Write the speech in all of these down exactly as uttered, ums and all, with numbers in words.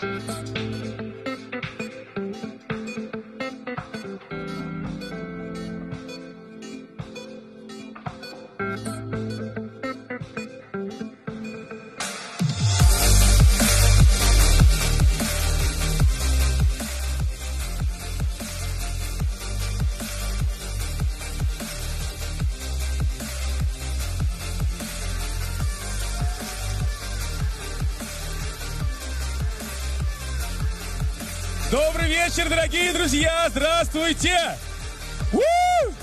Добрый вечер, дорогие друзья! Здравствуйте! У-у-у!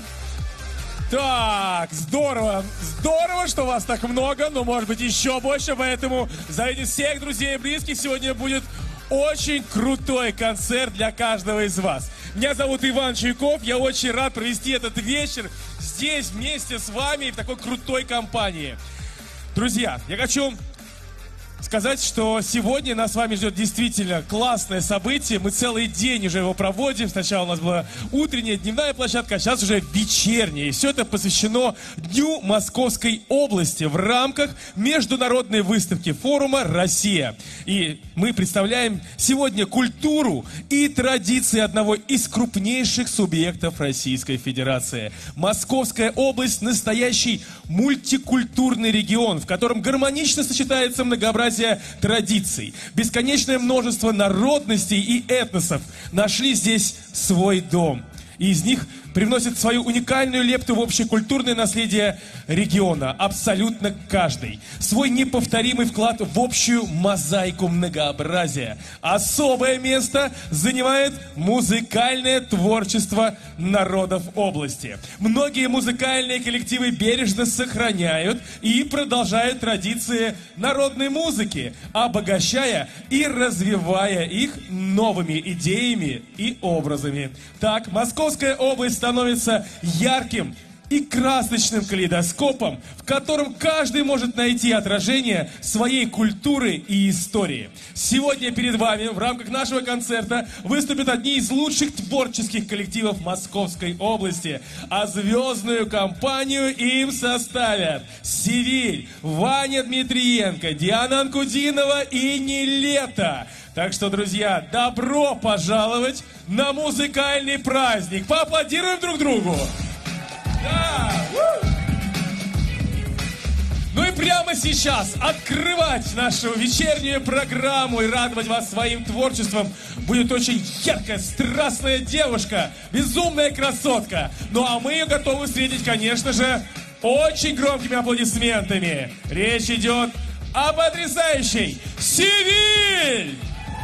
Так, здорово, здорово, что вас так много, но может быть еще больше, поэтому зовите всех друзей и близких. Сегодня будет очень крутой концерт для каждого из вас. Меня зовут Иван Чуйков, я очень рад провести этот вечер здесь вместе с вами в такой крутой компании. Друзья, я хочу сказать, что сегодня нас с вами ждет действительно классное событие. Мы целый день уже его проводим. Сначала у нас была утренняя, дневная площадка, а сейчас уже вечерняя. И все это посвящено Дню Московской области в рамках международной выставки форума «Россия». И мы представляем сегодня культуру и традиции одного из крупнейших субъектов Российской Федерации. Московская область – настоящий мультикультурный регион, в котором гармонично сочетается многообразие традиций. Бесконечное множество народностей и этносов нашли здесь свой дом. И из них привносит свою уникальную лепту в общекультурное наследие региона. Абсолютно каждый. Свой неповторимый вклад в общую мозаику многообразия. Особое место занимает музыкальное творчество народов области. Многие музыкальные коллективы бережно сохраняют и продолжают традиции народной музыки, обогащая и развивая их новыми идеями и образами. Так, Московская область становится ярким и красочным калейдоскопом, в котором каждый может найти отражение своей культуры и истории. Сегодня перед вами в рамках нашего концерта выступят одни из лучших творческих коллективов Московской области, а звездную компанию им составят Севиль, Ваня Дмитриенко, Диана Анкудинова и Нилетто. Так что, друзья, добро пожаловать на музыкальный праздник. Поаплодируем друг другу. Да. Ну и прямо сейчас открывать нашу вечернюю программу и радовать вас своим творчеством будет очень яркая, страстная девушка, безумная красотка. Ну а мы ее готовы встретить, конечно же, очень громкими аплодисментами. Речь идет о потрясающей Севиль!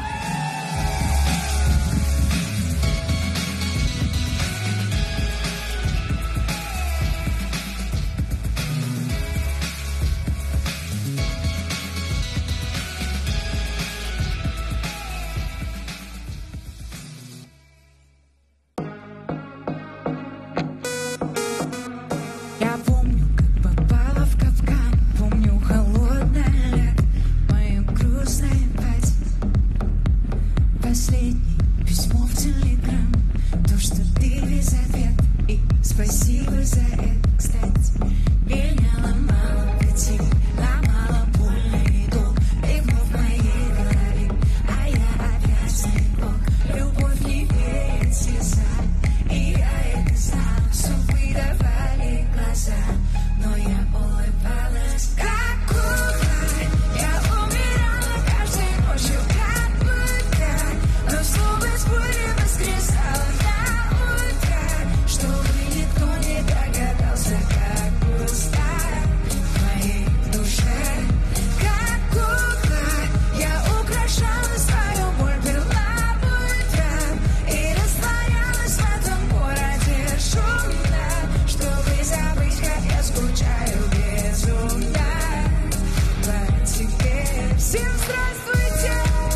Спасибо за это, кстати. Меня ломало пути, ломало больный долг. И вновь в моей голове, а я опять снегок. Любовь не верит слеза, и я это знала. Все выдавали глаза, но я улыбалась, как кукла. Я умирала каждой ночью, как будто, но снова с болью воскресала на утро, чтобы никто не догадался, как пусто в моей душе. Как кукла я украшала свою боль, пила по утрам и растворялась в этом городе шумно, чтобы забыть, как я скучаю безумно по тебе. Всем здравствуйте!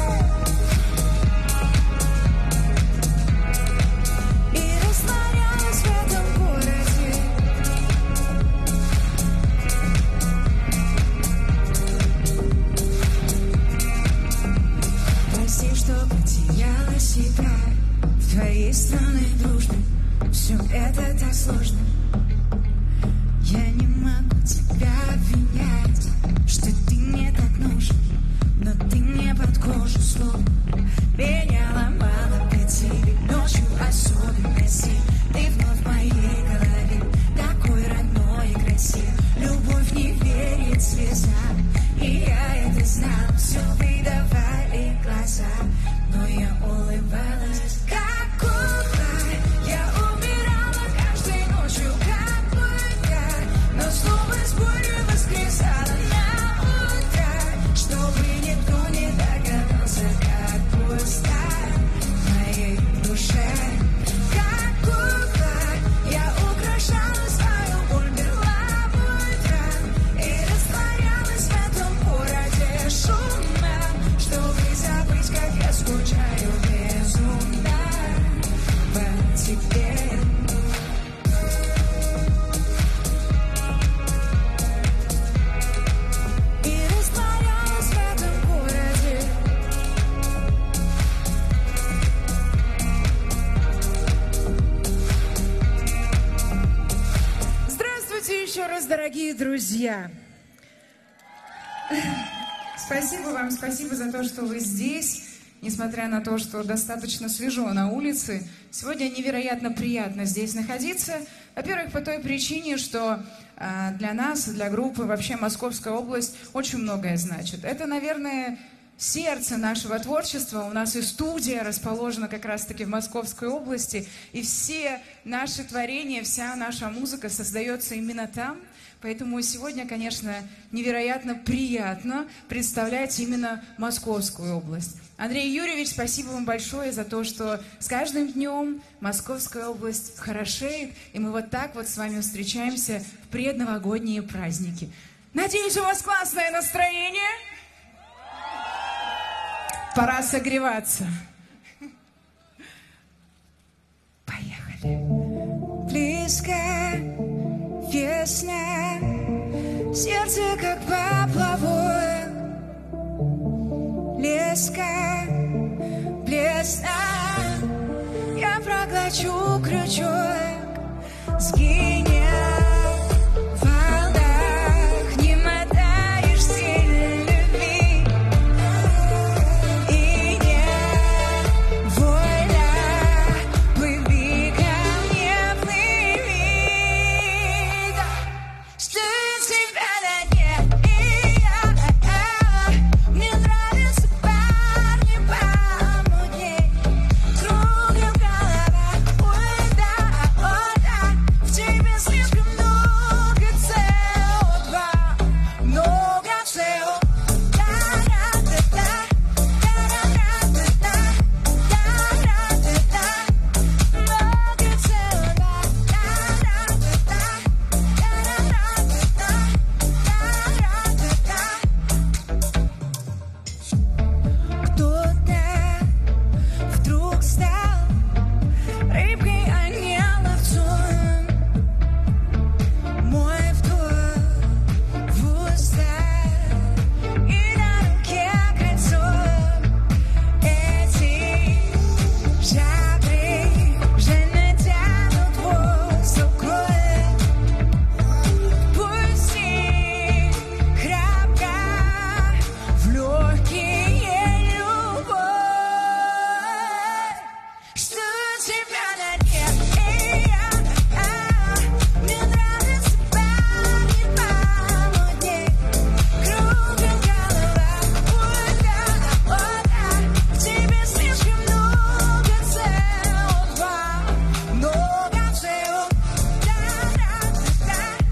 И растворялась в этом городе. Прости, что потеряла себя в твоей странной дружбе. Все это так сложно. Я не могу тебя обвинять, что ты мне так нужен, но ты мне под кожу словно ты знал, все выдавали глаза, но я улыбалась, как кукла. Я умирала каждой ночью, как будто, но снова с болью воскресала на утро, чтобы никто не догадался, как пусто в моей душе. Как кукла, я украшала свою боль перламутром и растворялась в этом городе шумном, чтобы забыть, как я скучаю безумно по тебе. И растворялась в этом городе. Здравствуйте еще раз, дорогие друзья. Спасибо вам, спасибо за то, что вы здесь. Несмотря на то, что достаточно свежо на улице, сегодня невероятно приятно здесь находиться. Во-первых, по той причине, что э, для нас, для группы, вообще Московская область очень многое значит. Это, наверное, сердце нашего творчества. У нас и студия расположена как раз-таки в Московской области, и все наши творения, вся наша музыка создается именно там. Поэтому сегодня, конечно, невероятно приятно представлять именно Московскую область. Андрей Юрьевич, спасибо вам большое за то, что с каждым днем Московская область хорошеет, и мы вот так вот с вами встречаемся в предновогодние праздники. Надеюсь, у вас классное настроение. Пора согреваться. Поехали. Близко весна, сердце как поплавок, леска, блесна, я проглочу крючок, сгинет в волнах, не мотаешь сильно любви, и не вольно, плыви ко мне, плыви, что тебя на дне, и я, мне нравится парни помутней, кругом голова, ой да, ой да, в тебе слишком много си о два, много си о да-да-да-да, да-да-да-да, да-да-да-да, много си о два, да-да-да-да, да-да-да-да. Кто-то вдруг стал рыбкой, а не ловцом. Мой вдох в уста и на руке кольцо. Эти жабры жадно тянут воздух крови. Пусти храпка в легкие любовь, что тебя на дне, и я, мне нравится парни помутней, кругом голова, ой да, ой да, в тебе слишком много си о два, много си о, да-да-да-да,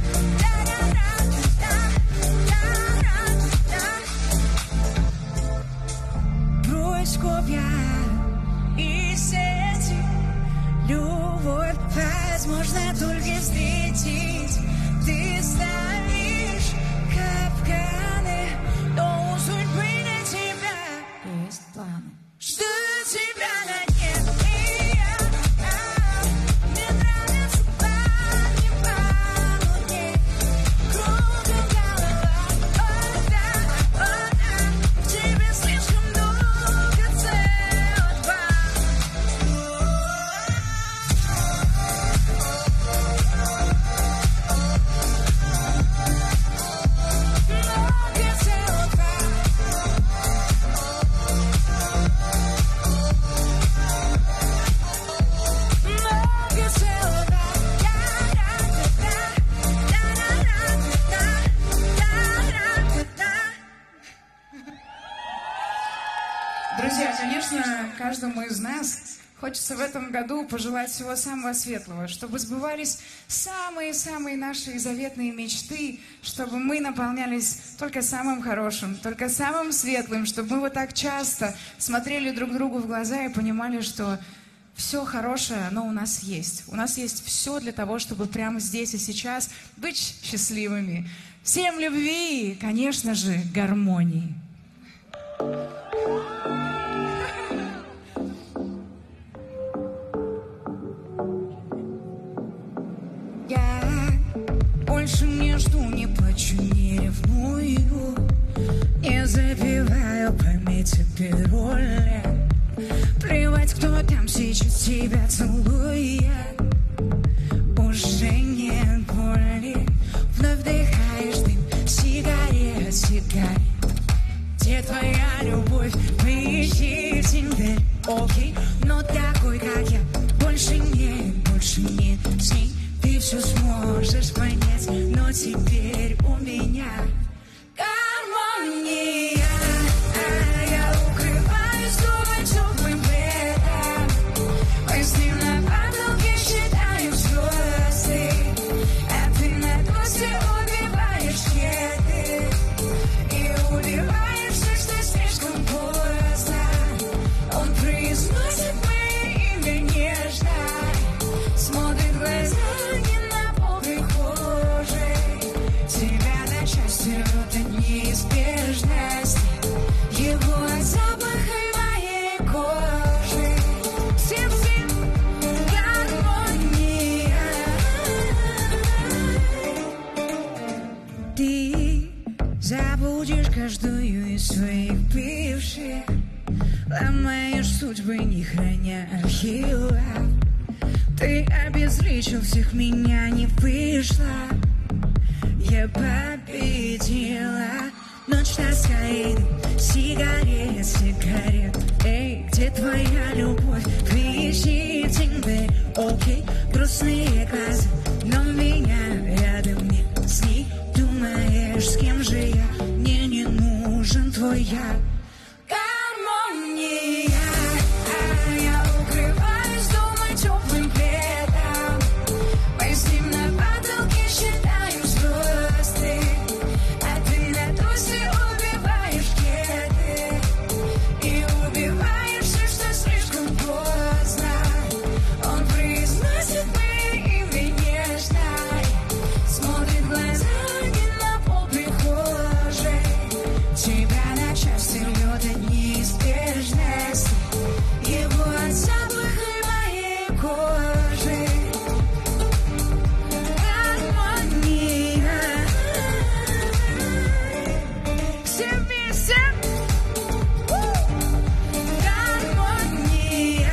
да-да-да-да. Брось копья и сети, любовь возможно только встретить. Ты ставишь капканы, но у судьбы для тебя есть планы. Что тебя на дне, и я, мне нравится парни помутней, кругом голова, ой да, ой да, в тебе слишком много си о два. Друзья, конечно, каждому из нас хочется в этом году пожелать всего самого светлого, чтобы сбывались самые-самые наши заветные мечты, чтобы мы наполнялись только самым хорошим, только самым светлым, чтобы мы вот так часто смотрели друг другу в глаза и понимали, что все хорошее, оно у нас есть. У нас есть все для того, чтобы прямо здесь и сейчас быть счастливыми. Всем любви и, конечно же, гармонии. Я больше не жду, не плачу, не ревную, не забиваю памяти пароли. Плевать, кто там сейчас тебя целует, уже нет боли. Вновь вдыхаешь дым сигарет, сигарет. Где твоя любовь? Поищи в Тиндере, окей. Но такой, как я, больше нет, больше нет с ней. Ты все сможешь понять, но теперь у меня гармония. Я укрываюсь дома теплым пледом. Мы с ним на прогулке считаем звезды, а ты на доске убиваешь кеды и убиваешься, что слишком поздно. Он произносит мое имя нежно, смотрит в глаза. Это неизбежность, его запах и моей кожи. Всем-всем гармония. Ты забудешь каждую из своих бывших, ломаешь судьбы, не храня архива. Ты обезличил всех, меня не вышло. Я победила. Ночь тоскает, сигарет, сигарет. Эй, где твоя любовь? Поищи в Тиндере, окей. Грустные глаза, но меня рядом нет с ней. Думаешь, с кем же я? Мне не нужен твой я. Гармония. Я укрываюсь дома теплым пледом. Мы с ним на потолке считаем звезды, а ты на досе убиваешь кеды и убиваешься, что слишком поздно. Он произносит мое имя нежно, смотрит в глаза, не на пол прихожей. Тебя на части рвет от неизбежности, его от запаха моей кожи. Гармония. Все вместе. Гармония.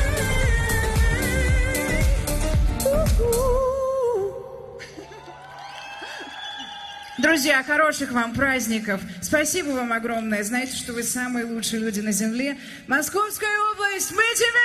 Друзья, хороших вам праздников. Спасибо вам огромное. Знаете, что вы самые лучшие люди на земле. Московская область, мы тебя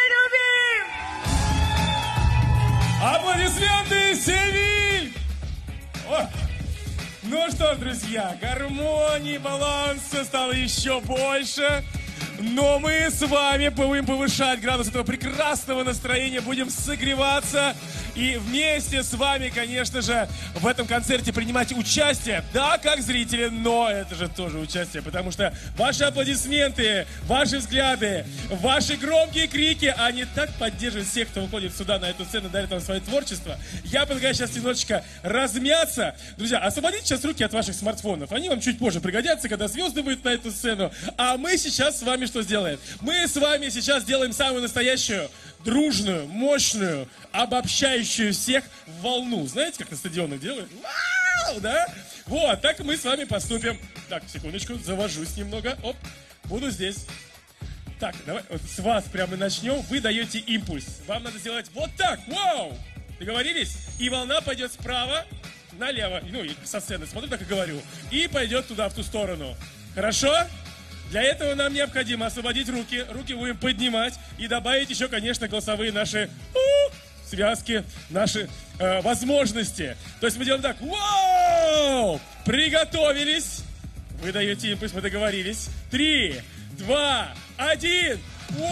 любим! Аплодисменты, Севиль! О! Ну что ж, друзья, гармонии, баланса стало еще больше. Но мы с вами будем повышать градус этого прекрасного настроения, будем согреваться и вместе с вами, конечно же, в этом концерте принимать участие. Да, как зрители, но это же тоже участие, потому что ваши аплодисменты, ваши взгляды, ваши громкие крики, они так поддерживают всех, кто выходит сюда на эту сцену, дарит вам свое творчество. Я предлагаю сейчас немножечко размяться. Друзья, освободите сейчас руки от ваших смартфонов. Они вам чуть позже пригодятся, когда звезды выйдут на эту сцену. А мы сейчас с вами что сделаем? Мы с вами сейчас сделаем самую настоящую, дружную, мощную, обобщающую всех волну. Знаете, как на стадионах делают? Вау, да? Вот, так мы с вами поступим. Так, секундочку, завожусь немного. Оп, буду здесь. Так, давай, вот с вас прямо начнем. Вы даете импульс. Вам надо сделать вот так. Вау! Договорились? И волна пойдет справа налево. Ну, и со сцены смотрю, так и говорю. И пойдет туда, в ту сторону. Хорошо? Для этого нам необходимо освободить руки. Руки будем поднимать и добавить еще, конечно, голосовые наши у, связки, наши э, возможности. То есть мы делаем так. Вау! Приготовились. Вы даете импульс, мы договорились. Три, два, один. Воу!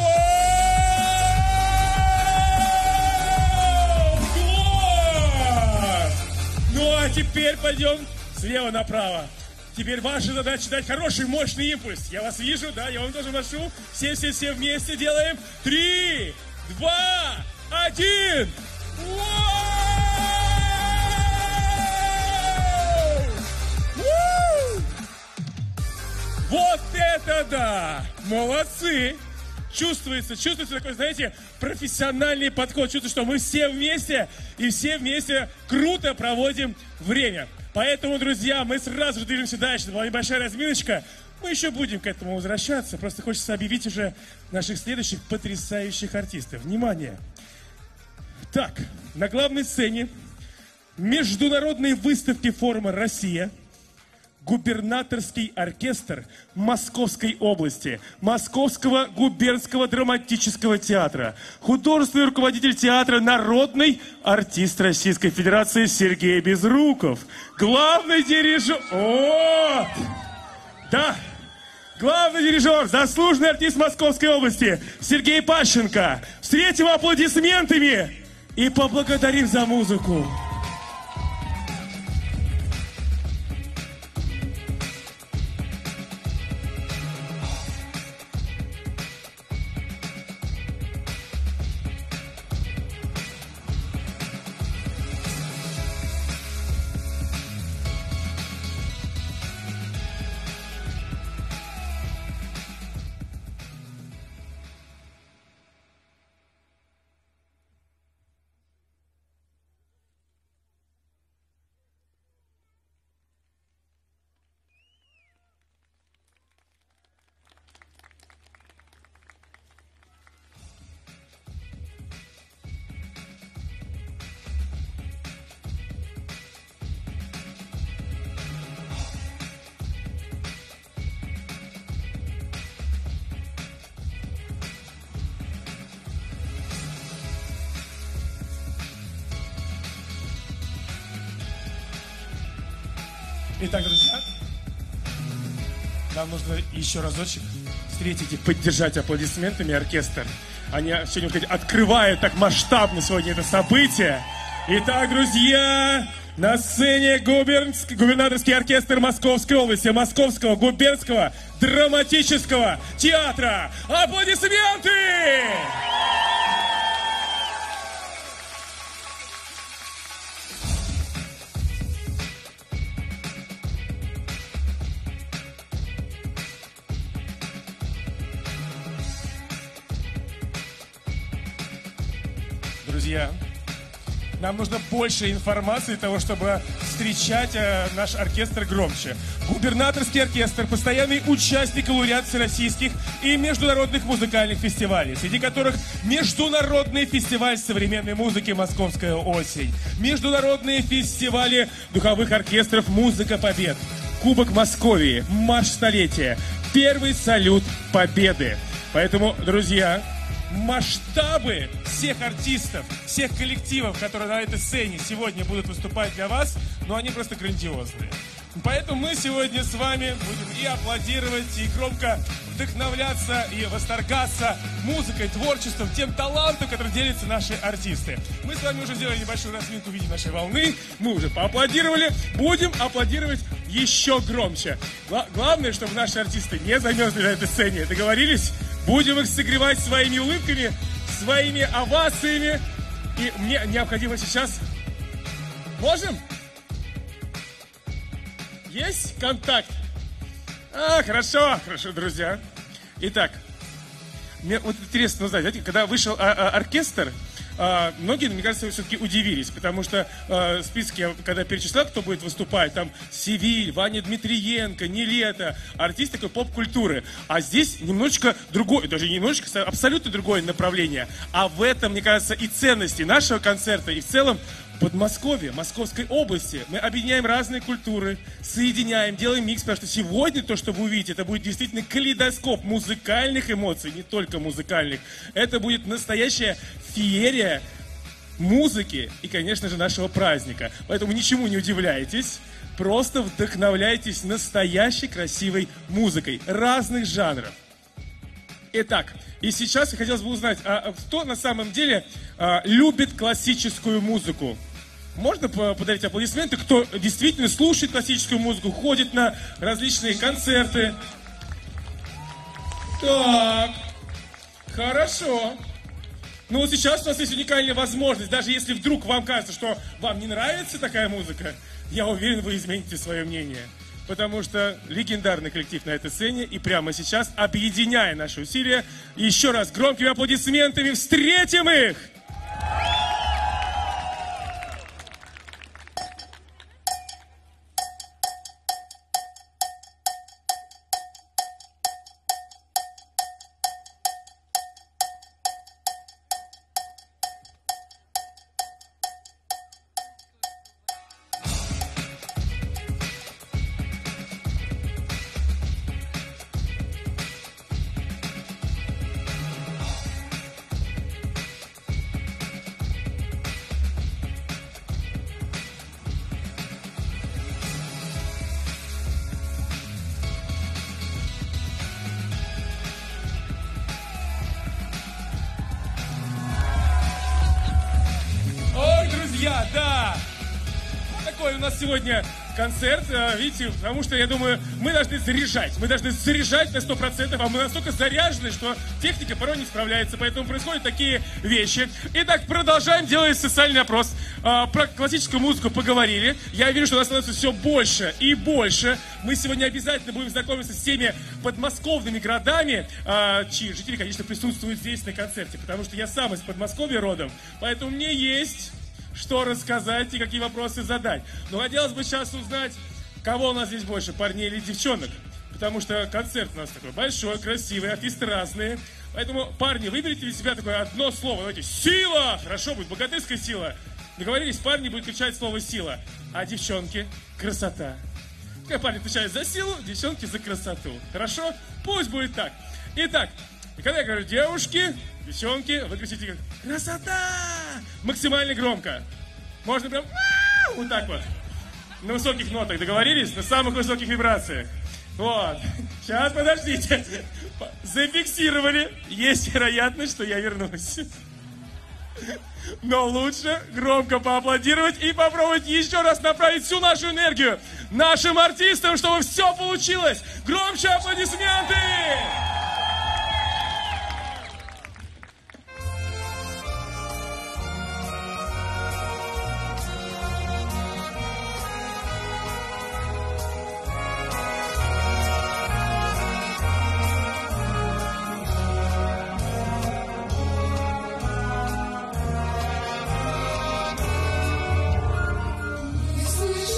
Класс! Ну а теперь пойдем слева направо. Теперь ваша задача дать хороший, мощный импульс. Я вас вижу, да, я вам тоже машу. Все-все-все вместе делаем. Три, два, один. Вот это да! Молодцы! Чувствуется, чувствуется такой, знаете, профессиональный подход. Чувствуется, что мы все вместе и все вместе круто проводим время. Поэтому, друзья, мы сразу же движемся дальше. Это была небольшая разминочка. Мы еще будем к этому возвращаться. Просто хочется объявить уже наших следующих потрясающих артистов. Внимание! Так, на главной сцене международной выставки форума «Россия» губернаторский оркестр Московской области, Московского губернского драматического театра, художественный руководитель театра, народный артист Российской Федерации Сергей Безруков, главный дирижер... О! Да! Главный дирижер, заслуженный артист Московской области Сергей Пащенко. Встретим аплодисментами и поблагодарим за музыку. Итак, друзья, нам нужно еще разочек встретить и поддержать аплодисментами оркестр. Они сегодня, сказать, открывают так масштабно сегодня это событие. Итак, друзья, на сцене губернск... губернаторский оркестр Московской области, Московского губернского драматического театра. Аплодисменты! Друзья, нам нужно больше информации для того, чтобы встречать э, наш оркестр громче. Губернаторский оркестр – постоянный участник и лауреат всероссийских и международных музыкальных фестивалей, среди которых Международный фестиваль современной музыки «Московская осень», Международные фестивали духовых оркестров «Музыка Побед», Кубок Московии, Марш столетия, Первый салют Победы. Поэтому, друзья, масштабы всех артистов, всех коллективов, которые на этой сцене сегодня будут выступать для вас, ну, они просто грандиозные. Поэтому мы сегодня с вами будем и аплодировать, и громко вдохновляться, и восторгаться музыкой, творчеством, тем талантом, который делятся наши артисты. Мы с вами уже сделали небольшую разминку в виде нашей волны, мы уже поаплодировали, будем аплодировать еще громче. Гла- главное, чтобы наши артисты не замерзли на этой сцене, договорились? Будем их согревать своими улыбками, своими овациями. И мне необходимо сейчас... Можем? Есть контакт? А, хорошо, хорошо, друзья. Итак, мне вот интересно узнать, знаете, когда вышел а, а, оркестр, а, многие, мне кажется, все-таки удивились, потому что а, в списке, я когда перечислял, кто будет выступать, там Севиль, Ваня Дмитриенко, Нилетто, артист такой поп-культуры. А здесь немножечко другое, даже не немножечко, абсолютно другое направление. А в этом, мне кажется, и ценности нашего концерта, и в целом Подмосковье, Московской области. Мы объединяем разные культуры, соединяем, делаем микс, потому что сегодня то, что вы увидите, это будет действительно калейдоскоп музыкальных эмоций, не только музыкальных. Это будет настоящая феерия музыки и, конечно же, нашего праздника. Поэтому ничему не удивляйтесь, просто вдохновляйтесь настоящей красивой музыкой разных жанров. Итак, и сейчас хотелось бы узнать, а кто на самом деле а, любит классическую музыку? Можно подарить аплодисменты, кто действительно слушает классическую музыку, ходит на различные концерты? Так, хорошо. Ну вот сейчас у нас есть уникальная возможность, даже если вдруг вам кажется, что вам не нравится такая музыка, я уверен, вы измените свое мнение. Потому что легендарный коллектив на этой сцене, и прямо сейчас, объединяя наши усилия, еще раз громкими аплодисментами встретим их! Да! Такой у нас сегодня концерт, видите, потому что, я думаю, мы должны заряжать. Мы должны заряжать на сто процентов, а мы настолько заряжены, что техника порой не справляется. Поэтому происходят такие вещи. Итак, продолжаем делать социальный опрос. Про классическую музыку поговорили. Я вижу, что у нас становится все больше и больше. Мы сегодня обязательно будем знакомиться с теми подмосковными городами, чьи жители, конечно, присутствуют здесь на концерте. Потому что я сам из Подмосковья родом. Поэтому мне есть что рассказать и какие вопросы задать. Но хотелось бы сейчас узнать, кого у нас здесь больше, парней или девчонок. Потому что концерт у нас такой большой, красивый, артисты разные. Поэтому, парни, выберите для себя такое одно слово. Давайте, сила! Хорошо, будет богатырская сила. Договорились, парни будут кричать слово сила. А девчонки, красота. Как парни отвечают за силу, девчонки за красоту. Хорошо? Пусть будет так. Итак, и когда я говорю девушки, девчонки, вы кричите как красота! Максимально громко. Можно прям вот так вот. На высоких нотах договорились? На самых высоких вибрациях. Вот. Сейчас, подождите. Зафиксировали. Есть вероятность, что я вернусь. Но лучше громко поаплодировать и попробовать еще раз направить всю нашу энергию нашим артистам, чтобы все получилось. Громче аплодисменты!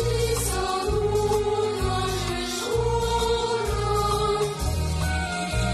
Слышится луна, жужжит.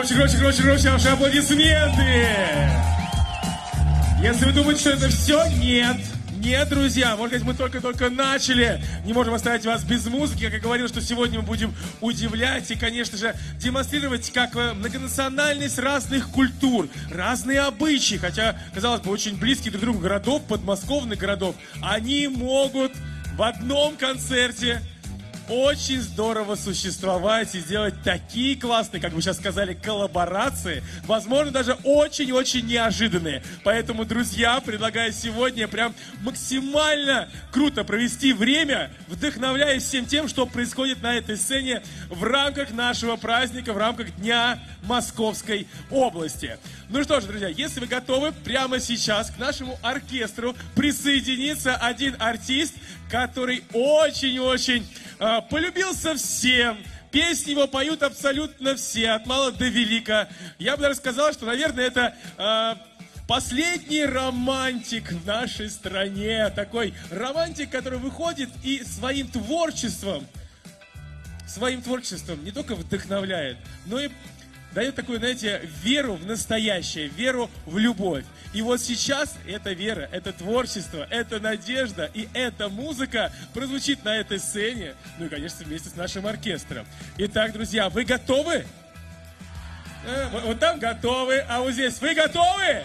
Громче, громче, громче, громче ваши аплодисменты! Если вы думаете, что это все, нет. Нет, друзья, может быть, мы только-только начали. Не можем оставить вас без музыки. Как я говорил, что сегодня мы будем удивлять и, конечно же, демонстрировать как многонациональность разных культур, разные обычаи, хотя, казалось бы, очень близких друг к другу городов, подмосковных городов, они могут в одном концерте очень здорово существовать и сделать такие классные, как вы сейчас сказали, коллаборации, возможно, даже очень-очень неожиданные. Поэтому, друзья, предлагаю сегодня прям максимально круто провести время, вдохновляясь всем тем, что происходит на этой сцене в рамках нашего праздника, в рамках Дня Московской области. Ну что ж, друзья, если вы готовы, прямо сейчас к нашему оркестру присоединится один артист, который очень-очень э, полюбился всем. Песни его поют абсолютно все, от мала до велика. Я бы даже сказал, что, наверное, это э, последний романтик в нашей стране. Такой романтик, который выходит и своим творчеством, своим творчеством не только вдохновляет, но и дает такую, знаете, веру в настоящее, веру в любовь. И вот сейчас эта вера, это творчество, это надежда и эта музыка прозвучит на этой сцене, ну и, конечно, вместе с нашим оркестром. Итак, друзья, вы готовы? Э, вот, вот там готовы, а вот здесь вы готовы?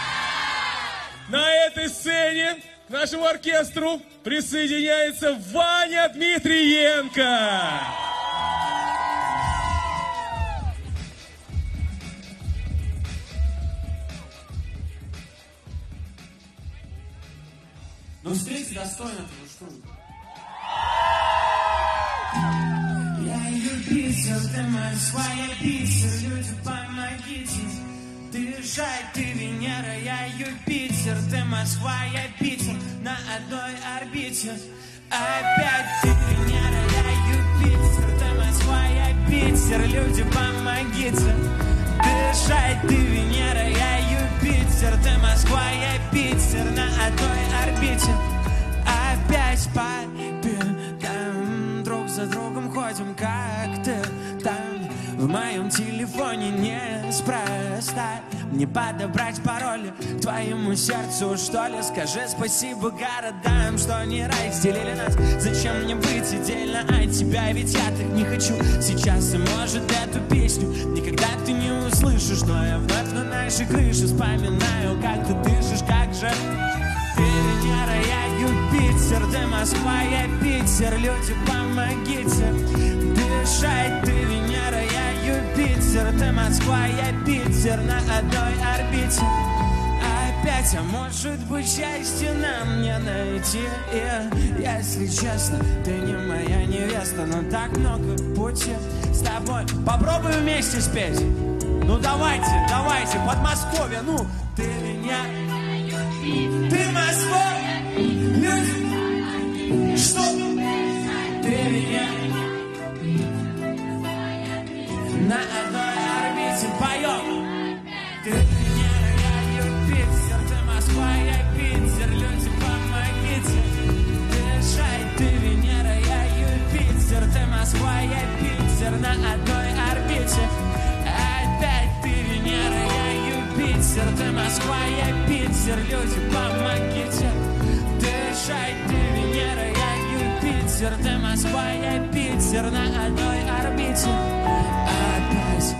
На этой сцене к нашему оркестру присоединяется Ваня Дмитриенко. Ну, встреть достойно этого, что ли? Я Юпитер, ты Москва, я Питер, люди, помогите. Дышать, ты Венера, я Юпитер, ты Москва, я Питер, на одной орбите. Опять ты Венера, я Юпитер, ты Москва, я Питер, люди, помогите. Дышать, ты Венера, я Юпитер, ты Москва, я Питер, на одной орбите. Опять по пятам, друг за другом ходим, как ты там. В моем телефоне неспроста не подобрать пароли к твоему сердцу, что ли. Скажи спасибо городам, что не разделили нас. Зачем мне быть отдельно от тебя, ведь я так не хочу сейчас. И может эту песню никогда ты не услышишь, но я вновь на нашей крыше вспоминаю, как ты дышишь, как же. Ты Венера, я Юпитер, ты Москва, я Питер, люди, помогите. Дышать, ты Венера, я Юпитер, ты Москва, я Питер, на одной орбите. Опять, а может быть, счастье нам не найти. И, если честно, ты не моя невеста, но так много пути с тобой. Попробуй вместе спеть. Ну давайте, давайте, Подмосковье, ну. Ты меня, ты Москва, люди, что? Ты меня на одной орбите поем. Ты Венера, я Юпитер, ты Москва, я Питер, люди, помогите. Дышать, ты Венера, я Юпитер, ты Москва, я Питер, на одной орбите. Опять ты Венера, я Юпитер, ты Москва, я Питер, люди, помогите. Дышать, ты Венера, я Юпитер, ты Москва, я Питер, на одной орбите. Опять.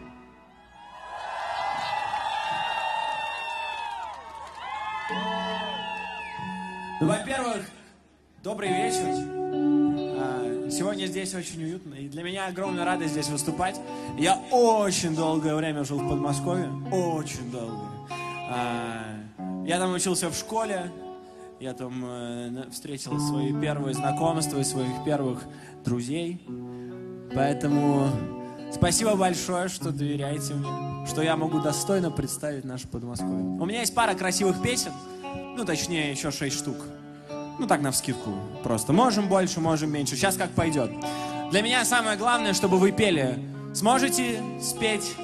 Ну, во-первых, добрый вечер. А, Сегодня здесь очень уютно, и для меня огромная радость здесь выступать. Я очень долгое время жил в Подмосковье, очень долго. А, Я там учился в школе, я там э, встретил свои первые знакомства и своих первых друзей. Поэтому спасибо большое, что доверяете мне, что я могу достойно представить наше Подмосковье. У меня есть пара красивых песен, ну точнее еще шесть штук. Ну так навскидку просто. Можем больше, можем меньше. Сейчас как пойдет. Для меня самое главное, чтобы вы пели. Сможете спеть?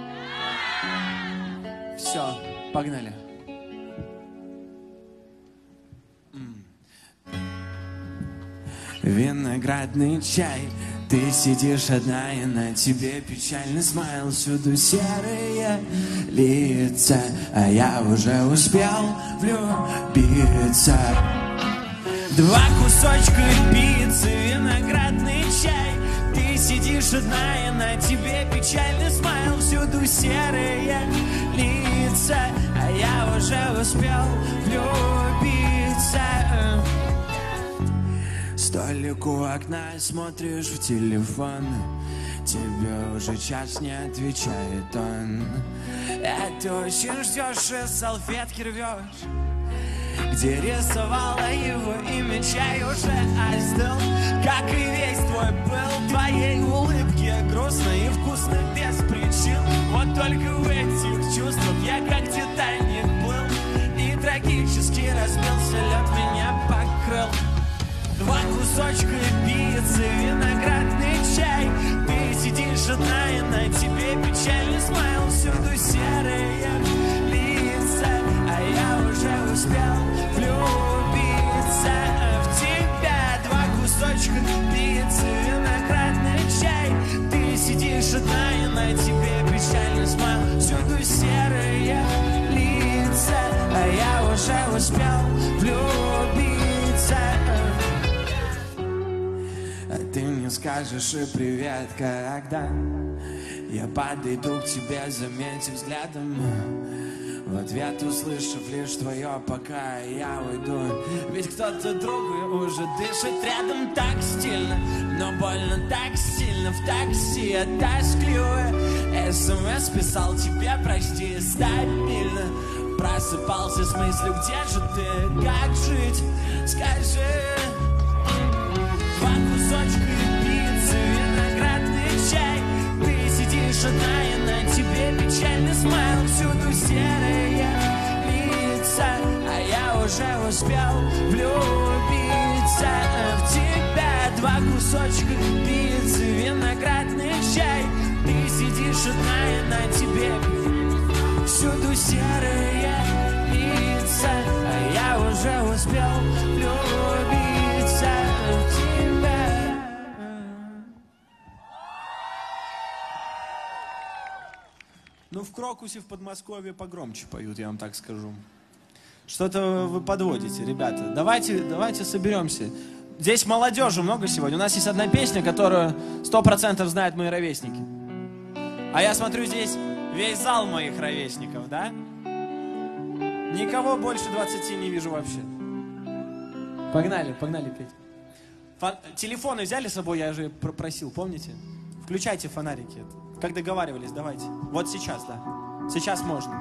Все, погнали. Виноградный чай, Ты сидишь одна, и на тебе печальный смайл, всюду серые лица, а я уже успел влюбиться. Два кусочка пиццы, виноградный чай. Ты сидишь одна, и на тебе печальный смайл, всюду серые лица, а я уже успел влюбиться. Столик у окна, смотришь в телефон, тебе уже час не отвечает он. А ты очень ждешь и салфетки рвешь, где рисовала его имя, чай уже остыл, как и весь твой пыл. Твоей улыбки грустно и вкусно без причин. Вот только в этих чувствах я как Титаник плыл, и трагически разбился лед, меня покрыл. Два кусочка пиццы, виноградный чай. Ты сидишь одна, и на тебе печальный смайл, всюду серые лица, а я уже успел влюбиться в тебя. Два кусочка пиццы, виноградный чай. Ты сидишь одна, и на тебе печальный смайл, всюду серые лица, а я уже успел влюбиться. А ты мне скажешь и привет, когда я подойду к тебе, заметив взглядом, в ответ услышав лишь твое «пока», я уйду. Ведь кто-то другой уже дышит рядом так стильно, но больно так сильно в такси, я тоскливо СМС писал тебе «прости» стабильно. Просыпался с мыслью, где же ты, как жить, скажи. Два кусочка пиццы, виноградный чай. Ты сидишь одна, и на тебе печальный смайл, всюду серые лица, а я уже успел влюбиться в тебя. Два кусочка пиццы, виноградный чай. Ты сидишь одна, и на тебе всюду серые лица, а я уже успел влюбиться в тебя. Ну, в Крокусе, в Подмосковье погромче поют, я вам так скажу. Что-то вы подводите, ребята. Давайте, давайте соберемся. Здесь молодежи много сегодня. У нас есть одна песня, которую сто процентов знают мои ровесники. А я смотрю, здесь весь зал моих ровесников, да? Никого больше двадцати не вижу вообще. Погнали, погнали петь. Фон... Телефоны взяли с собой, я же просил, помните? Включайте фонарики. Как договаривались, давайте. Вот сейчас, да. Сейчас можно.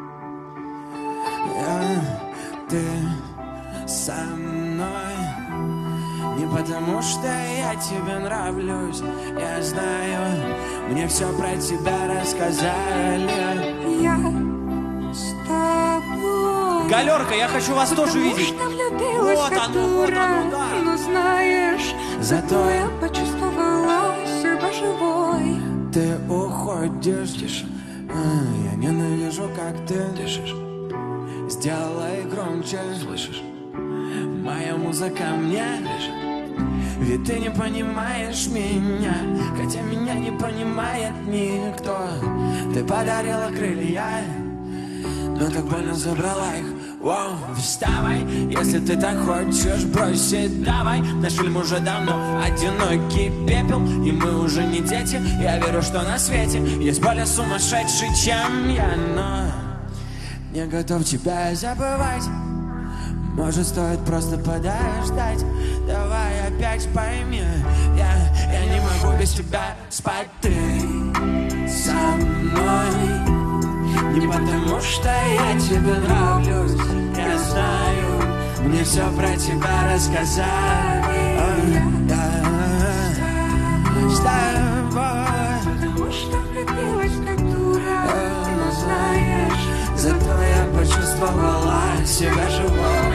Я, ты со мной не потому, что я тебе нравлюсь. Я знаю, мне все про тебя рассказали. Я с тобой. Галерка, я хочу вас тоже видеть. Вот оно, вот оно, да. Но знаешь, зато я почувствовала себя живой. Ты уходишь, тише. А, я ненавижу, как ты дышишь. Сделай громче, слышишь? Моя музыка мне лежит. Ведь ты не понимаешь меня, хотя меня не понимает никто. Ты подарила крылья, но так больно забрала их. Воу, вставай, если ты так хочешь бросить, давай. Наш фильм уже давно одинокий пепел, и мы уже не дети. Я верю, что на свете есть более сумасшедший, чем я, но не готов тебя забывать. Может, стоит просто подождать. Давай опять пойми, я, я не могу без тебя спать. Ты со мной не потому, что я тебе нравлюсь. Я знаю, мне все про тебя рассказали. Я с тобой, Потому что влюбилась как дура. Но знаешь, зато я почувствовала себя живой.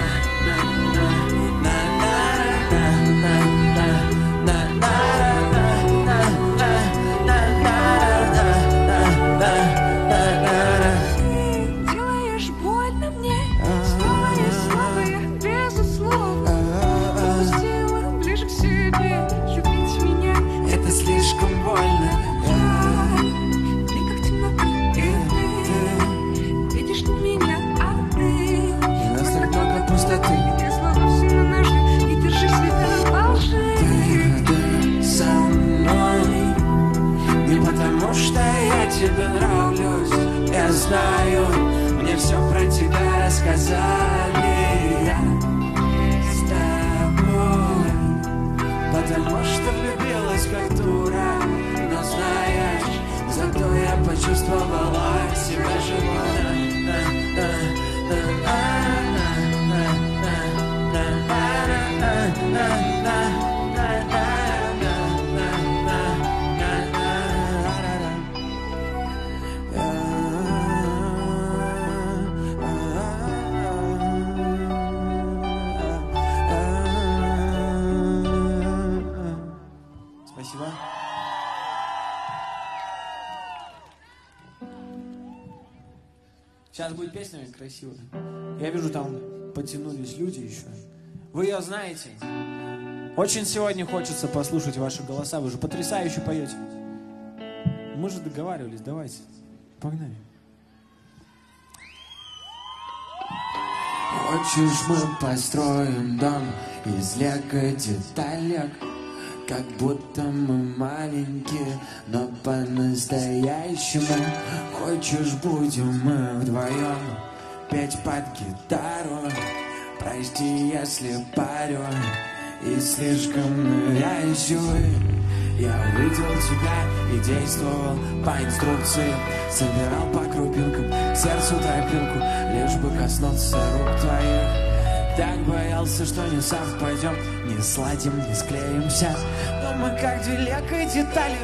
ты делаешь больно мне. Снова и снова я безусловно подпустила ближе к себе. Любить меня — Это Сейчас будет песня красивая. Я вижу, там потянулись люди еще. Вы ее знаете. Очень сегодня хочется послушать ваши голоса. Вы же потрясающе поете. Мы же договаривались. Давайте. Погнали. Хочешь, мы построим дом из лего деталек, как будто мы маленькие, но по-настоящему. Хочешь, будем мы вдвоем петь под гитару. Прости, если парю и слишком навязчивый. Я увидел тебя и действовал по инструкции. Собирал по крупинкам к сердцу тропинку, лишь бы коснуться рук твоих. Так боялся, что не совпадем, не сладим, не склеимся. Но мы как две лего детали.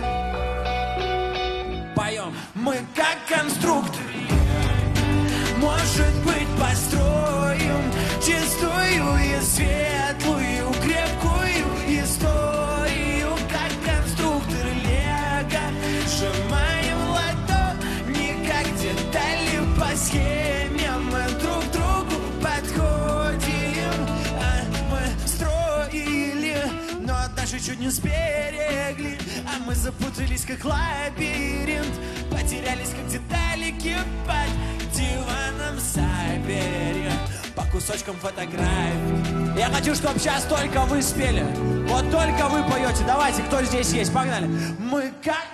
Поем. Мы как конструкторы. Может быть, построим чистую и светлую, крепкую историю, как конструктор лего. Сжимаем ладони, как детали по схеме. Мы друг другу подходим, а мы строили, но даже чуть не сберегли. А мы запутались, как лабиринт, потерялись, как деталики под диваном Сайбери, по кусочкам фотографий. Я хочу, чтобы сейчас только вы спели. Вот только вы поете. Давайте, кто здесь есть, погнали. Мы как...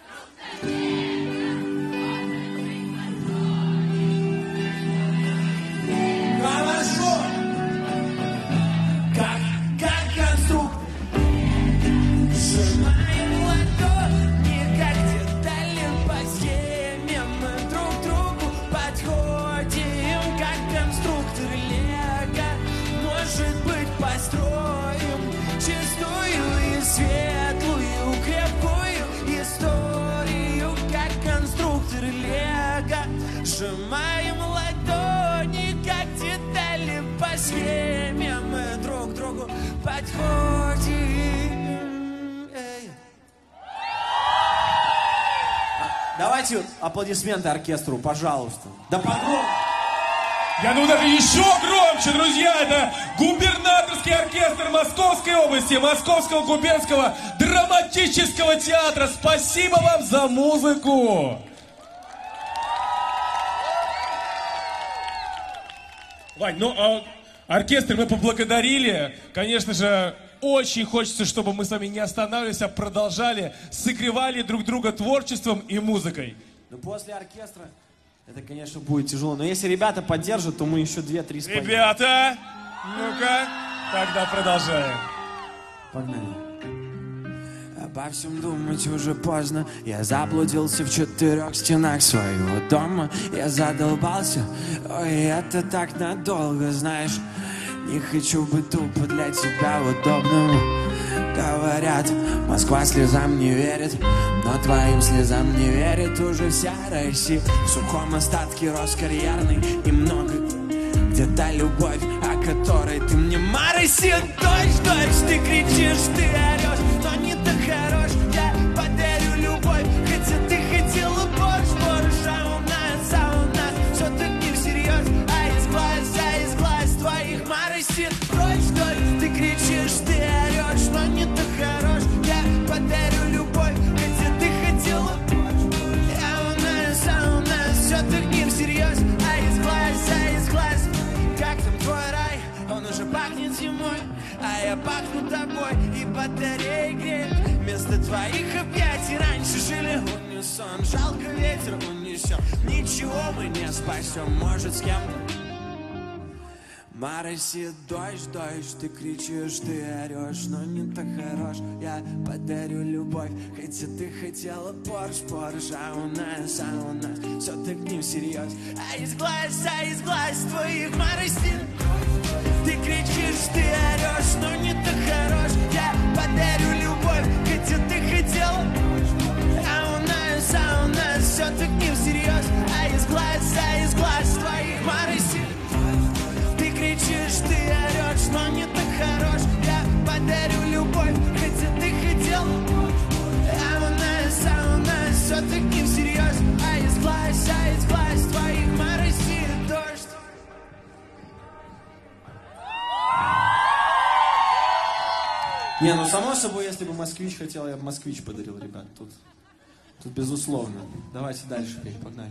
Хорошо. Как, как конструктор. Сжимаем ладони, как детали по схеме. Мы друг другу подходим, как конструктор лего. Может быть, построим чистую и светлую, крепкую историю, как конструктор лего. Сжимаем ладони, как детали по схеме. Мы друг другу подходим. Эй. Давайте аплодисменты оркестру, пожалуйста. Да погромче. Я ну даже еще громче, друзья! Это губернаторский оркестр Московской области, Московского губернского драматического театра. Спасибо вам за музыку! Вань, ну а оркестр мы поблагодарили. Конечно же, очень хочется, чтобы мы с вами не останавливались, а продолжали, согревали друг друга творчеством и музыкой. Ну после оркестра это, конечно, будет тяжело. Но если ребята поддержат, то мы еще две-три споем. Ребята, ну-ка, тогда продолжаем. Погнали. Обо всем думать уже поздно. Я заблудился в четырех стенах своего дома. Я задолбался. Ой, это так надолго, знаешь. Не хочу быть тупо для тебя удобным. Говорят, Москва слезам не верит, но твоим слезам не верит уже вся Россия. В сухом остатке рос карьерный и много где-то любовь, о которой ты мне моросил. Дождь, дождь, ты кричишь, ты орешь, но не так хорош. Я подарю любовь, хотя ты хотела борщ, борщ. А у нас, а у нас все так не всерьез. А из глаз, а из глаз твоих моросит. Дождь, дождь, ты кричишь, ты орешь, но не так хорош. Я подарю любовь, хотя ты хотела борщ. А у нас, а у нас все так не всерьез. А из глаз, а из глаз. Как там твой рай? Он уже пахнет зимой, а я пахну тобой, и батареи греют. Вместо твоих объятий раньше жили унисон. Жалко, ветер унесет. Ничего мы не спасем, может, с кем-то. Моросит дождь, дождь, ты кричишь, ты орешь, но не так хорош. Я подарю любовь, хотя ты хотела Порш, Порш. А у нас, а у нас все так не всерьез. А из глаз, а из глаз твоих моросит. Ты кричишь, ты орешь, но не так хорош. Я подарю любовь, хотя ты хотела. А у нас, а у нас все так не всерьез. А из глаз, а из глаз твоих моросит. Ты кричишь, ты орешь, но не так хорош. Я подарю любовь, хотя ты хотел. А у нас, а у нас все так не всерьез. А из глаз, а из глаз твоих моросит. Не, ну само собой, если бы москвич хотел, я бы москвич подарил, ребят. Тут, тут безусловно. Давайте дальше петь, погнали.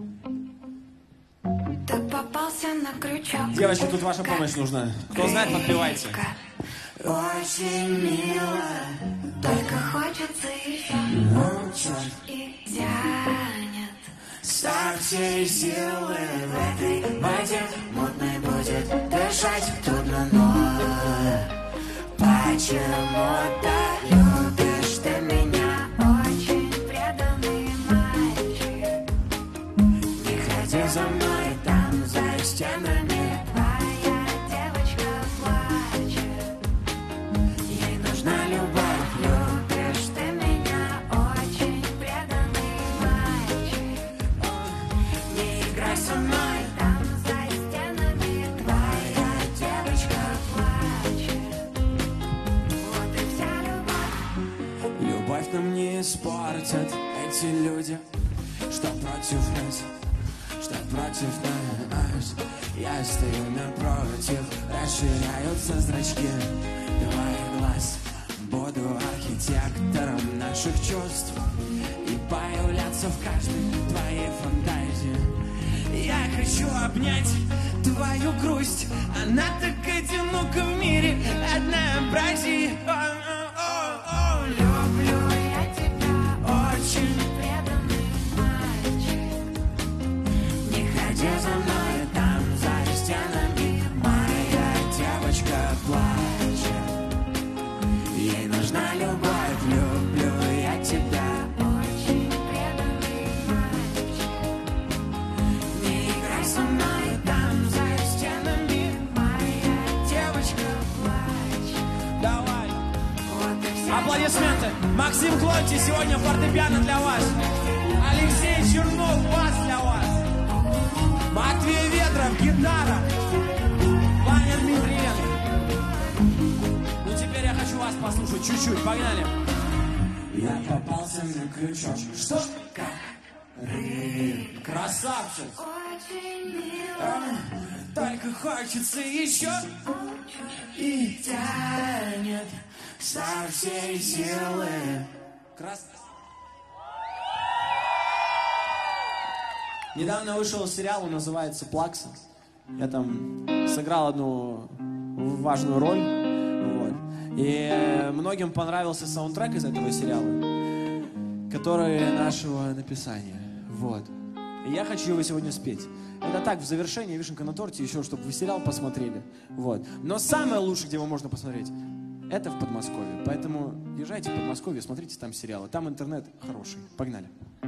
Ты попался на крючок. Девочки, тут ваша помощь нужна. Кто знает, подпевайте. Очень мило, только хочется еще. И тянет. Со всей силы в этой воде мутной будет дышать трудно, но почему-то любишь ты меня, очень преданный мальчик. Не ходи за мной, там за стенами твоя девочка плачет. Ей нужна любовь, любишь ты меня, очень преданный мальчик. Не играй со мной, там за стенами твоя девочка плачет. Вот и вся любовь. Любовь нам не испортят эти люди, что против нас, что против нас. Я стою напротив, расширяются зрачки твоих глаз. Буду архитектором наших чувств и появляться в каждой твоей фантазии. Я хочу обнять твою грусть, она так одинока в мире однообразия. О-о-о-о. Люблю я тебя, очень преданный мальчик. Не ходи за мной, там за стенами моя девочка плачет. Ей нужна любовь, люблю я тебя, очень преданный мальчик. Не играй со мной, там за стенами моя девочка плачет. Давай. Вот и вся Аплодисменты. Максим Клонти сегодня фортепиано для вас. Алексей Чернов, бас для вас. Матвей Ветров, гитара. Ваня Дмитриенко. Ну теперь я хочу вас послушать чуть-чуть. Погнали. Я попался на крючок. Что? Как? Рыб. Красавчик. очень мило. Только хочется еще. И тянет со всей силы. Крас... Недавно вышел сериал, он называется «Плакса». Я там сыграл одну важную роль. Вот. И многим понравился саундтрек из этого сериала, который нашего написания. Вот. И я хочу его сегодня спеть. Это так, в завершение, вишенка на торте, еще, чтобы вы сериал посмотрели. Вот. Но самое лучшее, где его можно посмотреть, это в Подмосковье. Поэтому езжайте в Подмосковье, смотрите там сериалы. Там интернет хороший. Погнали.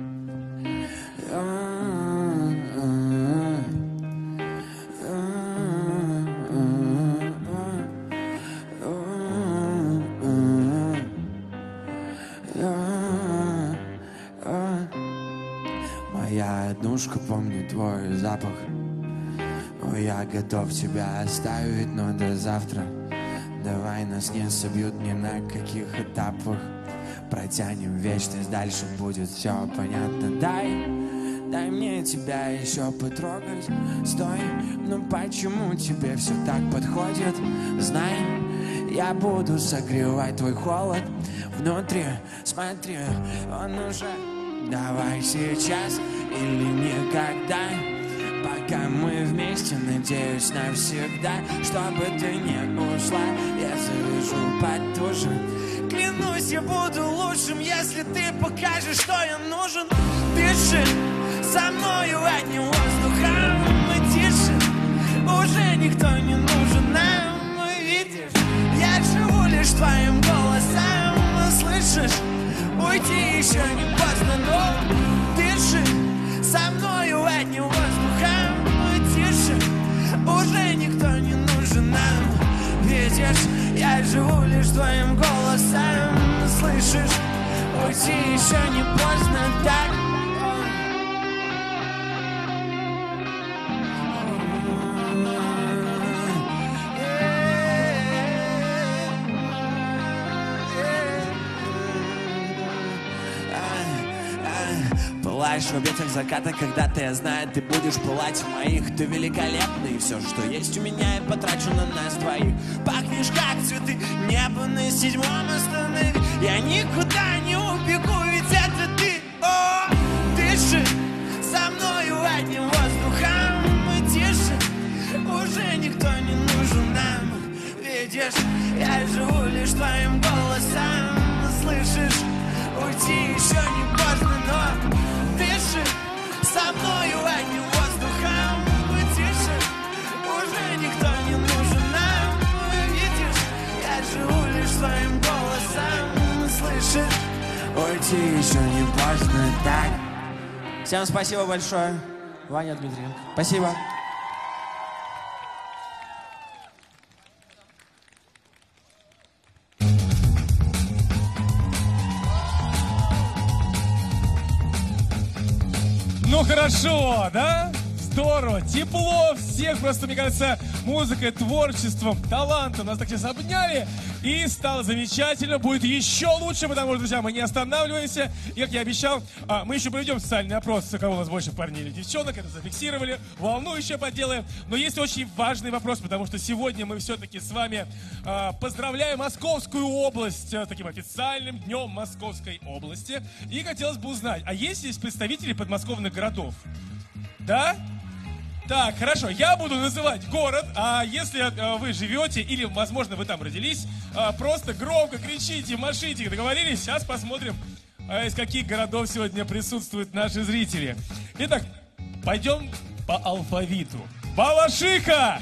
Моя однушка помнит твой запах. Ой, я готов тебя оставить, но до завтра. Давай нас не собьют ни на каких этапах. Протянем вечность, дальше будет все понятно. Дай, дай мне тебя еще потрогать. Стой, ну почему тебе все так подходит? Знай, я буду согревать твой холод внутри. Смотри, он уже. Давай сейчас или никогда. Пока мы вместе, надеюсь, навсегда. Чтобы ты не ушла, я завяжу потуже. Клянусь, я буду лучшим, если ты покажешь, что я нужен. Дыши со мною одним воздухом и тише. Уже никто не нужен нам, видишь? Я живу лишь твоим голосом, слышишь? Уйти еще не поздно, но дыши со мною одним воздухом и тише. Уже никто не нужен нам, видишь? Я живу лишь твоим голосом, слышишь? Уйти еще не поздно, так. Скрываешь в объятиях заката, когда-то я знаю, ты будешь пылать в моих. Ты великолепный, и все, что есть у меня, я потрачу на нас двоих. Пахнешь как цветы, небо на седьмом останови. Я никуда не убегу, ведь это ты. О, дыши со мною одним воздухом. И тише, уже никто не нужен нам. Видишь, я живу лишь твоим голосом. Слышишь, уйти еще не поздно, но дыши со мною одним воздухом. И тише, уже никто не нужен нам. Видишь, я живу лишь твоим голосом. Слышишь, уйти еще не поздно. Так. Всем спасибо большое. Ваня Дмитриенко. Спасибо. Ну хорошо, да? Здорово, тепло всех, просто, мне кажется, музыкой, творчеством, талантом нас так сейчас обняли, и стало замечательно, будет еще лучше, потому что, друзья, мы не останавливаемся, и, как я обещал, а, мы еще проведем социальный опрос, кого у нас больше парней или девчонок, это зафиксировали, волну еще поделаем, но есть очень важный вопрос, потому что сегодня мы все-таки с вами а, поздравляем Московскую область а, таким официальным днем Московской области, и хотелось бы узнать, а есть здесь представители подмосковных городов? Да? Так, хорошо, я буду называть город, а если а, вы живете или, возможно, вы там родились, а, просто громко кричите, машите, договорились? Сейчас посмотрим, а, из каких городов сегодня присутствуют наши зрители. Итак, пойдем по алфавиту. Балашиха!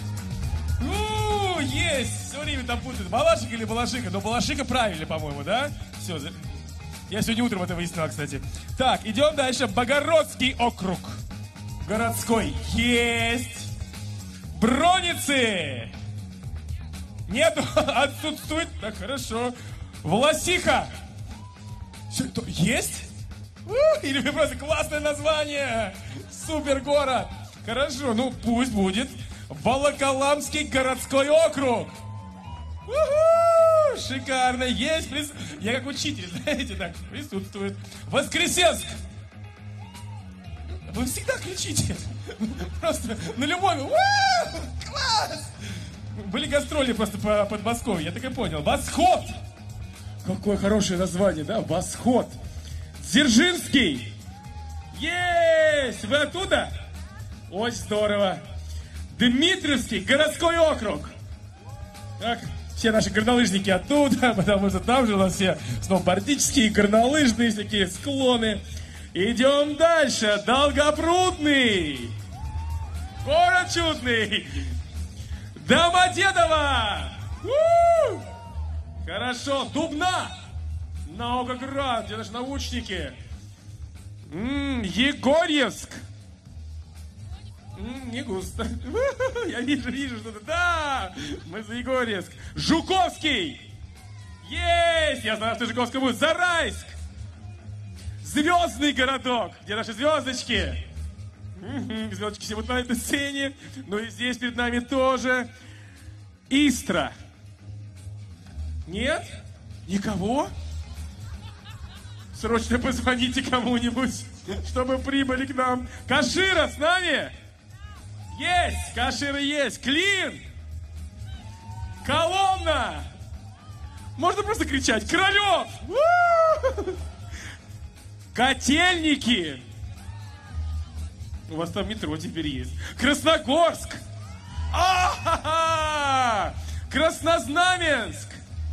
У, есть! Все время там путают, Балашиха или Балашиха, но Балашиха правильно, по-моему, да? Все, я сегодня утром это выяснил, кстати. Так, идем дальше. Богородский округ. Городской. Есть. Броницы. Нету. Отсутствует. Так, хорошо. Власиха. Есть? Или просто классное название. Супер город. Хорошо, ну пусть будет. Волоколамский городской округ. У-ху! Шикарно. Есть. Прис... Я как учитель, знаете, так присутствует. Воскресенск. Вы всегда кричите. Просто на любой. У-у-у! Класс! Были гастроли просто по Подмосковью, я так и понял. Восход. Какое хорошее название, да? Восход. Дзержинский. Есть! Вы оттуда? Очень здорово. Дмитриевский городской округ. Так, все наши горнолыжники оттуда, потому что там же у нас все сноубордические, горнолыжные всякие склоны. Идем дальше. Долгопрудный. Город чудный. Домодедово. У-у-у! Хорошо. Дубна. Наукоград. Где наши научники? М-м, Егорьевск. М-м, не густо. Я вижу, вижу что-то. Да, мы за Егорьевск. Жуковский. Есть. Я знаю, что Жуковский будет. Зарайск. Звездный городок. Где наши звездочки? Звездочки все будут на этой сцене. Ну и здесь перед нами тоже. Истра. Нет? Никого? Срочно позвоните кому-нибудь, чтобы прибыли к нам. Кашира с нами? Есть! Кашира есть. Клин! Коломна! Можно просто кричать. Королев! У-у-у! Котельники! У вас там метро теперь есть. Красногорск! А-ха-ха! Краснознаменск!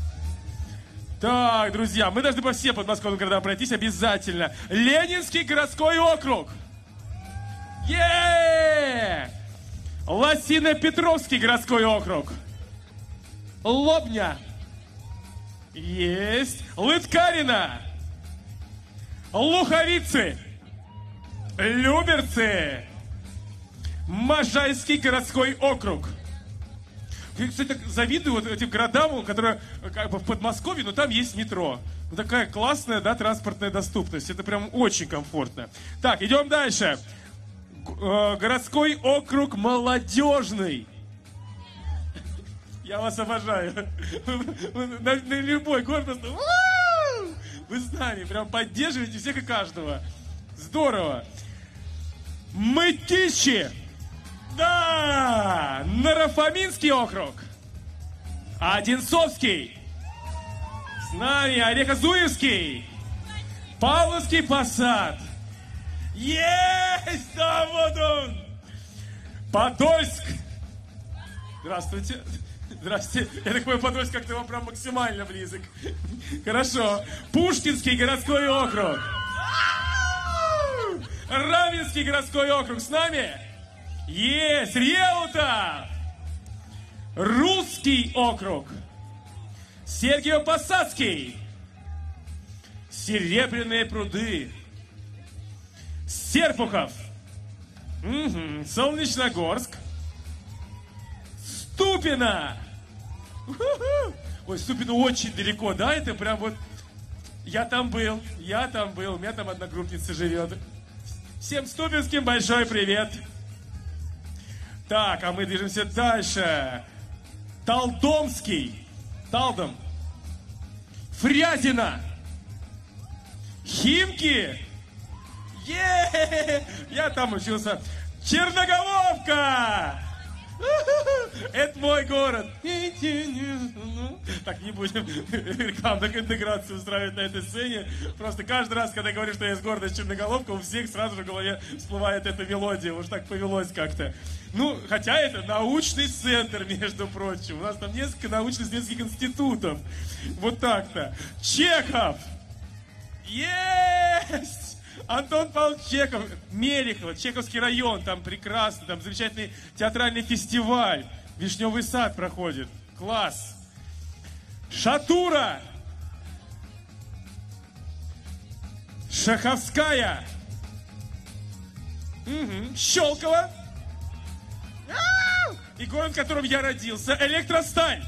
Так, друзья, мы должны по всем подмосковным городам пройтись обязательно. Ленинский городской округ! Е-е-е! Лосино-Петровский городской округ! Лобня! Есть! Лыткарино! Луховицы! Люберцы! Можайский городской округ! Я, кстати, завидую вот этим городам, которые как бы в Подмосковье, но там есть метро. Ну, такая классная, да, транспортная доступность. Это прям очень комфортно. Так, идем дальше. Г- городской округ Молодежный. Я вас обожаю. На, на любой город просто... Вы с нами прям поддерживаете всех и каждого. Здорово. Мытищи. Да. Нарафаминский округ. Одинцовский. С нами Орехозуевский. Павловский посад. Есть! Да, вот он. Подольск. Здравствуйте. Здравствуйте. Я так понимаю, Подольск как-то вам прям максимально близок. Хорошо. Пушкинский городской округ. Раменский городской округ с нами. Есть. Реута. Русский округ. Сергиево-Посадский. Серебряные пруды. Серпухов. Угу. Солнечногорск. Ступино. У-ху-ху. Ой, Ступино очень далеко, да? Это прям вот... Я там был, я там был, у меня там одногруппница живет. Всем ступинским большой привет. Так, а мы движемся дальше. Талдомский. Талдом. Фрязино. Химки. Е-е-е! Я там учился. Черноголовка. Это мой город. Так, не будем рекламную интеграцию устраивать на этой сцене. Просто каждый раз, когда я говорю, что я из города Черноголовка, у всех сразу же в голове всплывает эта мелодия. Уж так повелось как-то. Ну, хотя это научный центр, между прочим. У нас там несколько научно-исследовательских институтов. Вот так-то. Чехов. Есть! Антон Павлович Чехов, Мелехово, Чеховский район, там прекрасно, там замечательный театральный фестиваль, Вишневый сад проходит, класс. Шатура, Шаховская, угу. Щелково, и город, в котором я родился, Электросталь.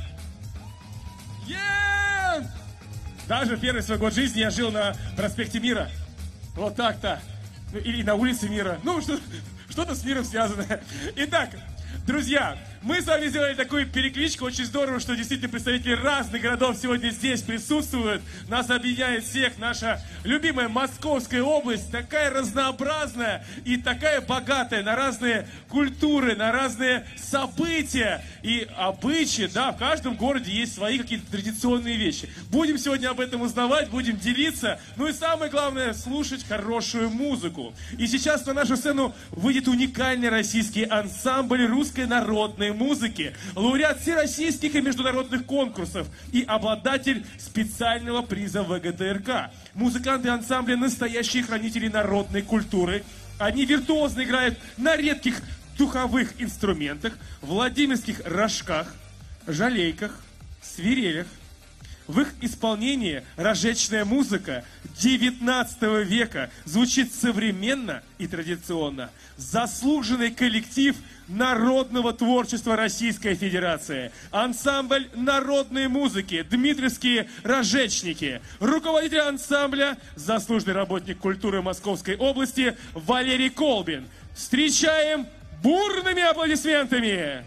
Yeah! Даже первый свой год жизни я жил на проспекте Мира. Вот так-то. Ну, или на улице Мира. Ну, что, что-то с миром связанное. Итак, друзья, мы с вами сделали такую перекличку. Очень здорово, что действительно представители разных городов сегодня здесь присутствуют. Нас объединяет всех наша любимая Московская область. Такая разнообразная и такая богатая на разные культуры, на разные события и обычаи. Да, в каждом городе есть свои какие-то традиционные вещи. Будем сегодня об этом узнавать, будем делиться. Ну и самое главное, слушать хорошую музыку. И сейчас на нашу сцену выйдет уникальный российский ансамбль русской народной музыки, лауреат всероссийских и международных конкурсов и обладатель специального приза вэ гэ тэ эр ка. Музыканты ансамбля — настоящие хранители народной культуры. Они виртуозно играют на редких духовых инструментах, владимирских рожках, жалейках, свирелях. В их исполнении рожечная музыка девятнадцатого века звучит современно и традиционно. Заслуженный коллектив народного творчества Российской Федерации. Ансамбль народной музыки «Дмитриевские рожечники». Руководитель ансамбля, заслуженный работник культуры Московской области Валерий Колбин. Встречаем бурными аплодисментами!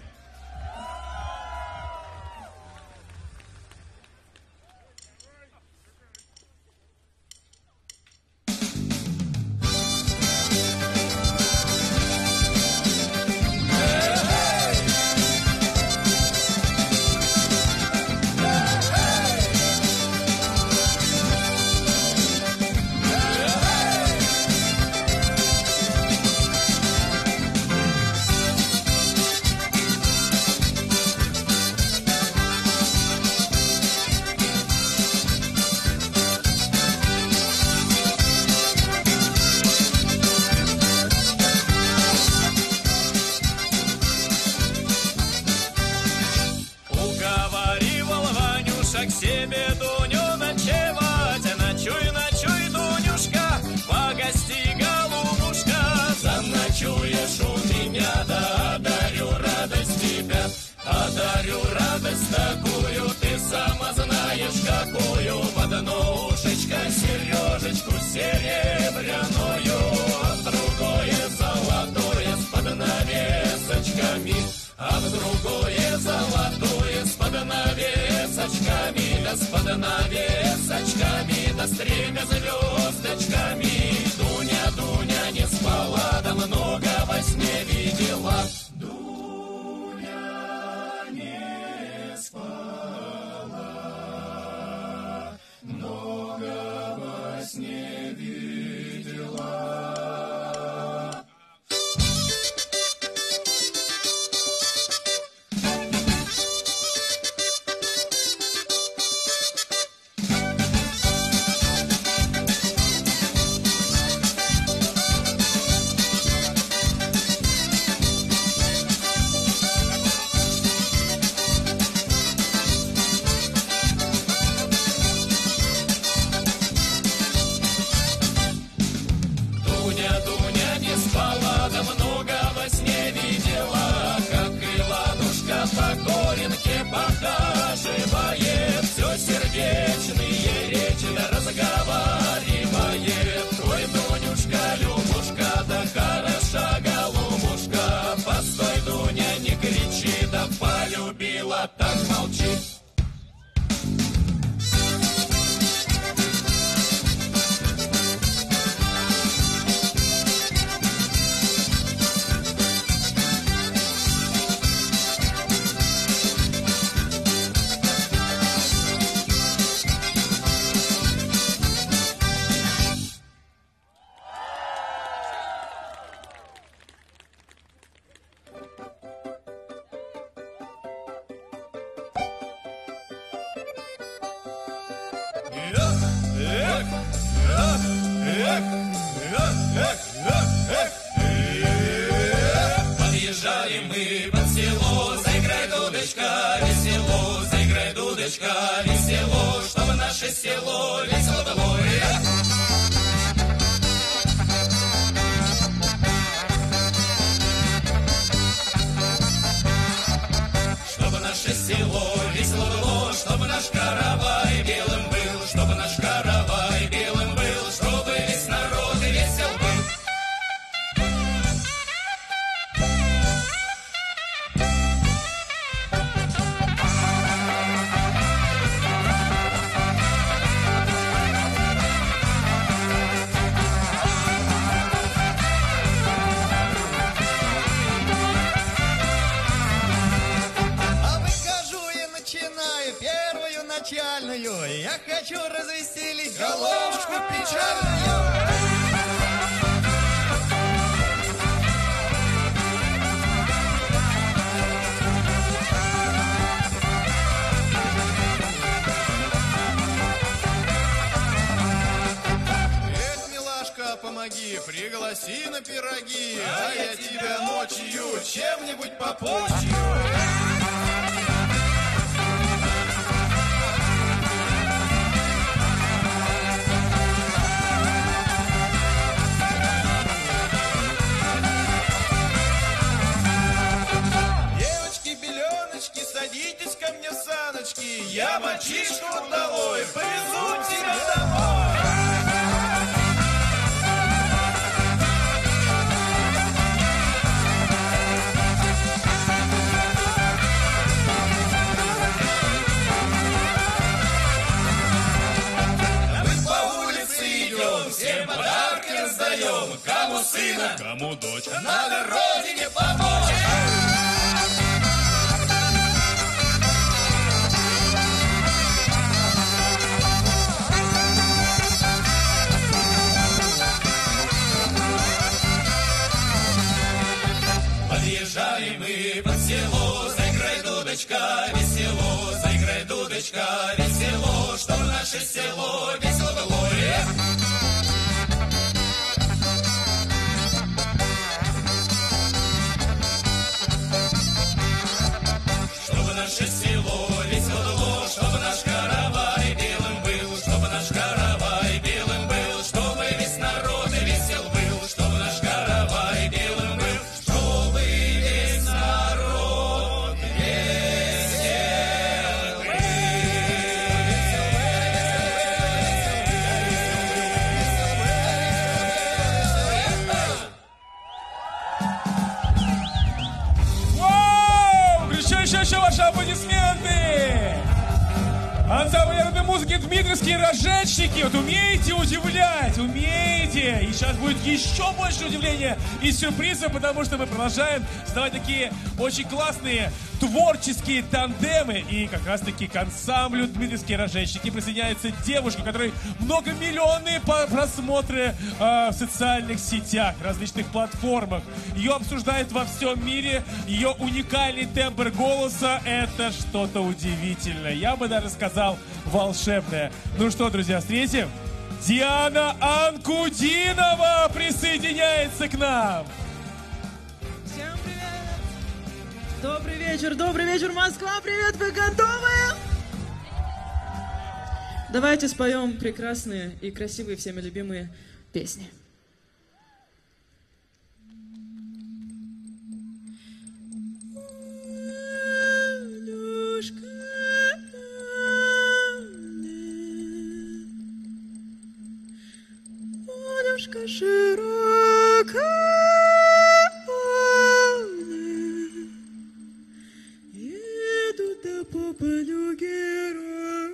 Одарю радость такую, ты сама знаешь какую. В одно ушечко сережечку серебряную, а в другое золотое с поднавесочками, а в другое золотое с поднавесочками, да с поднавесочками, да с тремя звездочками. Дуня, Дуня. спала, да много во сне видела. Дуня не спала, много во сне видела. Похаживает, все сердечные речи разговаривает. Ой, Дунюшка, Любушка, да хороша голубушка. Постой, Дуня, не кричи, да полюбила, так молчи. Подъезжаем мы под село, заиграй, дудочка, весело, заиграй, дудочка, весело, чтобы наше село весело было. Чтобы наше село весело было, чтобы наш каравай белым был, чтобы наш каравай белым был, чтобы весь народ весел был. Я хочу развеселить головушку печальную. Эх, милашка, помоги, пригласи на пироги, а я тебя ночью чем-нибудь попущу. Садитесь ко мне в саночки, я мальчишку долой, повезу тебя домой. Мы по улице идем, всем подарки раздаем, кому сына, кому дочь, надо родине помочь. Подъезжаем мы под село, заиграй, дудочка, весело, заиграй, дудочка, весело, чтобы наше село весело было. Чтобы наше село весело было, чтобы наш каравай белым был, чтобы наш каравай белым был, чтобы весь народ весел был, чтобы наш каравай белым был. Еще ваши аплодисменты! Ансамбль народной музыки «Дмитровские рожечники». Вот умеете удивлять, умеете. И сейчас будет еще больше удивления и сюрпризов, потому что мы продолжаем создавать такие очень классные творческие тандемы. И как раз-таки к ансамблю «Дмитровские рожечники» присоединяется девушка, у которой многомиллионные просмотры э, в социальных сетях, различных платформах. Ее обсуждают во всем мире. Ее уникальный тембр голоса — это что-то удивительное. Я бы даже сказал, волшебное. Ну что, друзья, встретим? Диана Анкудинова присоединяется к нам. Всем привет! Добрый вечер, добрый вечер, Москва! Привет, вы готовы? Давайте споем прекрасные и красивые всеми любимые песни. Полюшка широкая, едут да по полю герои.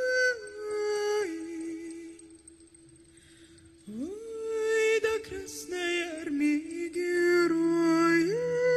Ой, да Красной Армии герои.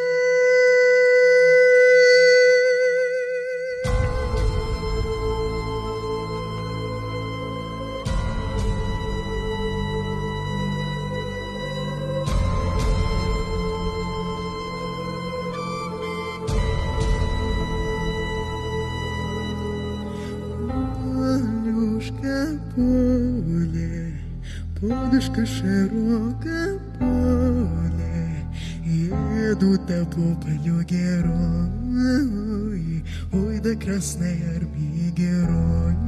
Поле, подушка широкое поле, едут да по полю герои, ой, да Красной Армии герои.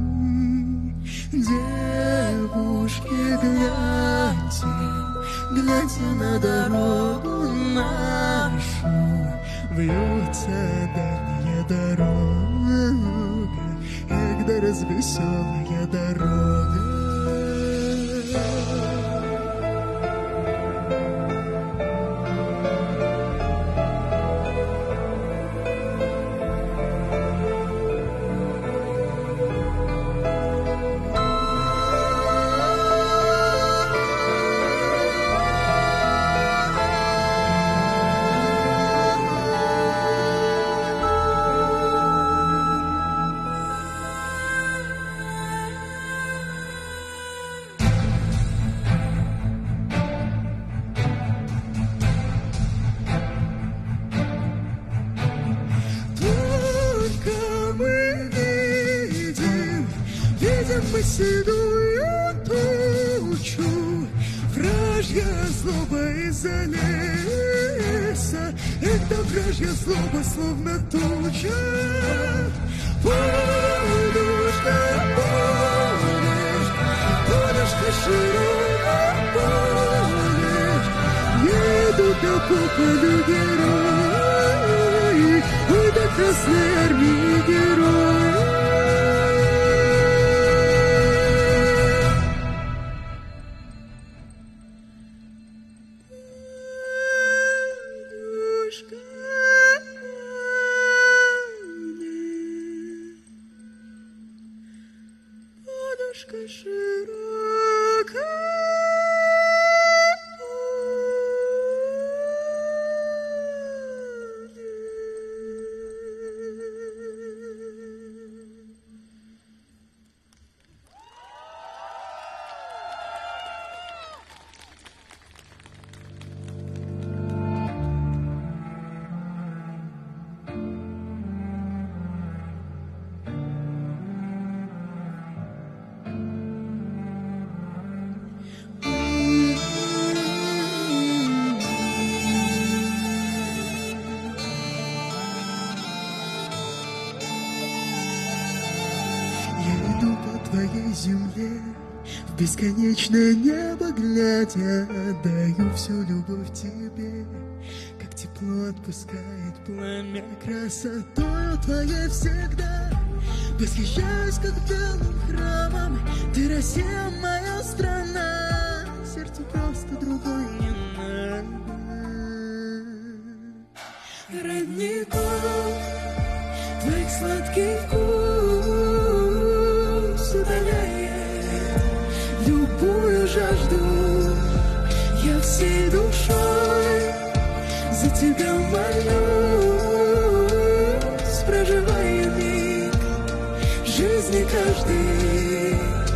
Девушки, гляньте, гляньте на дорогу нашу, вьется дальняя дорога, эх, да развеселая дорога. Мы седую тучу, вражья злоба из-за леса, это вражья злоба, словно туча. Полюшка, полюшка, полюшка широкая, полюшка, едут да по полю герои, ой, да Красной Армии герои. Земле, в бесконечное небо глядя, отдаю всю любовь тебе, как тепло отпускает пламя красотою твоей всегда. Восхищаюсь, как белым храмом, ты Россия, моя страна, сердцу просто другой не надо. Родников, твоих сладких губ, любую жажду. Я всей душой за тебя молюсь, проживая миг жизни каждый.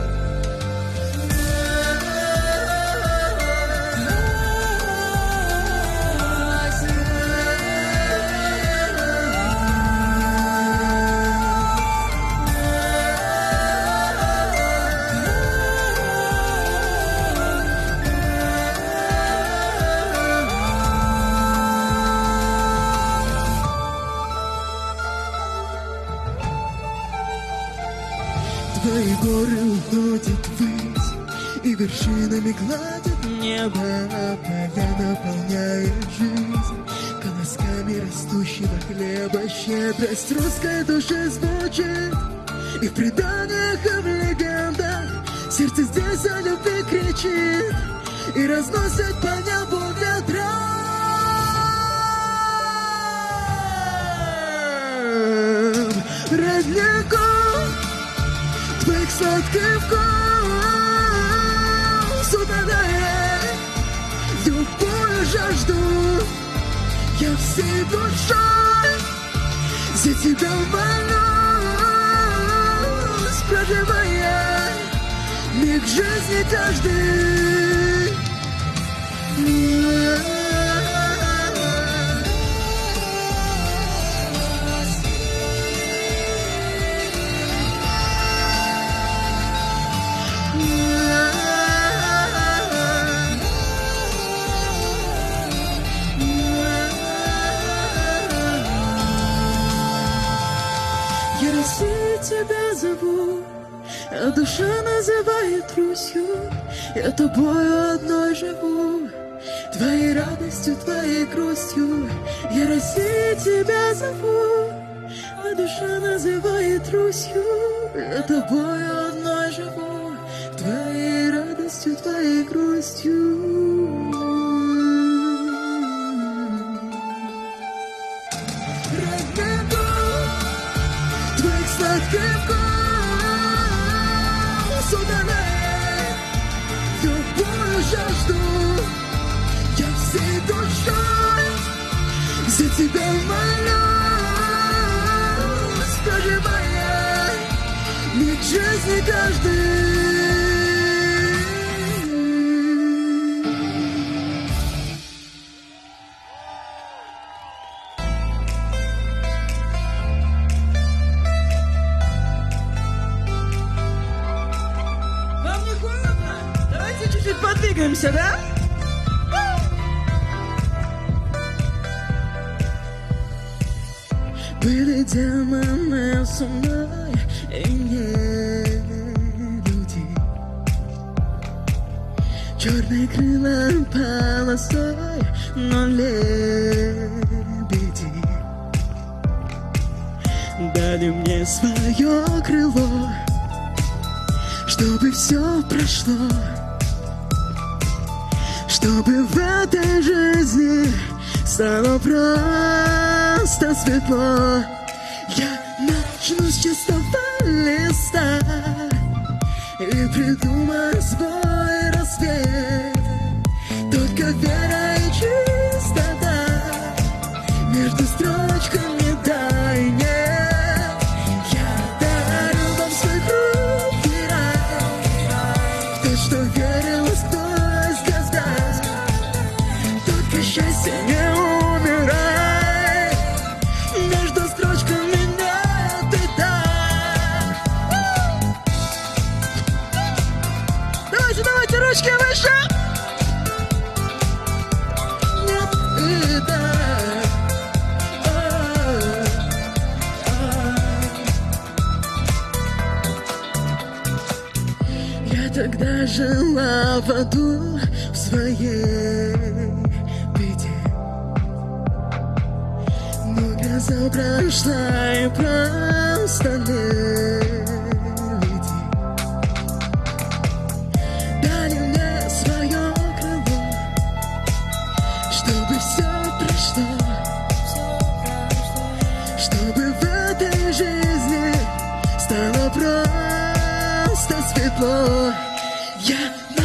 Твои горы уходят ввысь и вершинами гладят небо, поля наполняет жизнь колосками растущего хлеба. Щедрость русской души звучит и в преданиях, и в легендах. Сердце здесь о любви кричит и разносит по небу ветра. Родников твоих сладких вкус удаляет любую жажду. Я всей душой за тебя молюсь, проживая миг жизни каждый. Я Россию тебя зову, а душа называет Русью. Я тобою одной живу, твоей радостью, твоей грустью. Я Россию тебя зову, а душа называет Русью. Я тобою одной живу, твоей радостью, твоей грустью. Сладкий вкус удаляет любую жажду. Я всей душой за тебя молюсь, проживая миг жизни каждый. Подвигаемся, да? Были демоны со мной и не люди. Черные крыла полосой, но лебеди дали мне свое крыло, чтобы все прошло, чтобы в этой жизни стало просто светло. Я начну с чистого листа и придумаю свой рассвет. Только вера и чистота между строчками дай нет. Я дарю вам свой хрупкий рай, то, что верилось, кто счастье не умирай, между строчками нет и да. Давайте, давайте, ручки выше. Нет и да. Я тогда жила в аду в своей беде, но гроза прошла и просто леди дали мне свое крыло, чтобы все прошло, чтобы в этой жизни стало просто светло. Я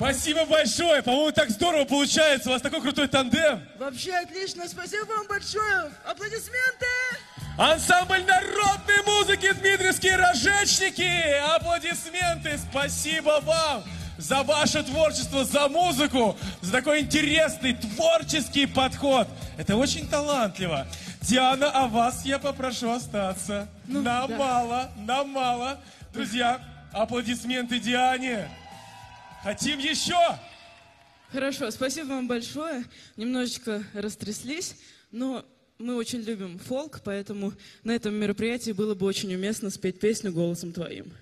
Спасибо большое. По-моему, так здорово получается. У вас такой крутой тандем. Вообще отлично. Спасибо вам большое. Аплодисменты. Ансамбль народной музыки «Дмитриевские рожечники». Аплодисменты. Спасибо вам за ваше творчество, за музыку, за такой интересный творческий подход. Это очень талантливо. Диана, а вас я попрошу остаться. Ну, нам да. мало, нам мало. Друзья, аплодисменты Диане. Хотим еще. Хорошо, спасибо вам большое. Немножечко растряслись, но мы очень любим фолк, поэтому на этом мероприятии было бы очень уместно спеть песню голосом твоим.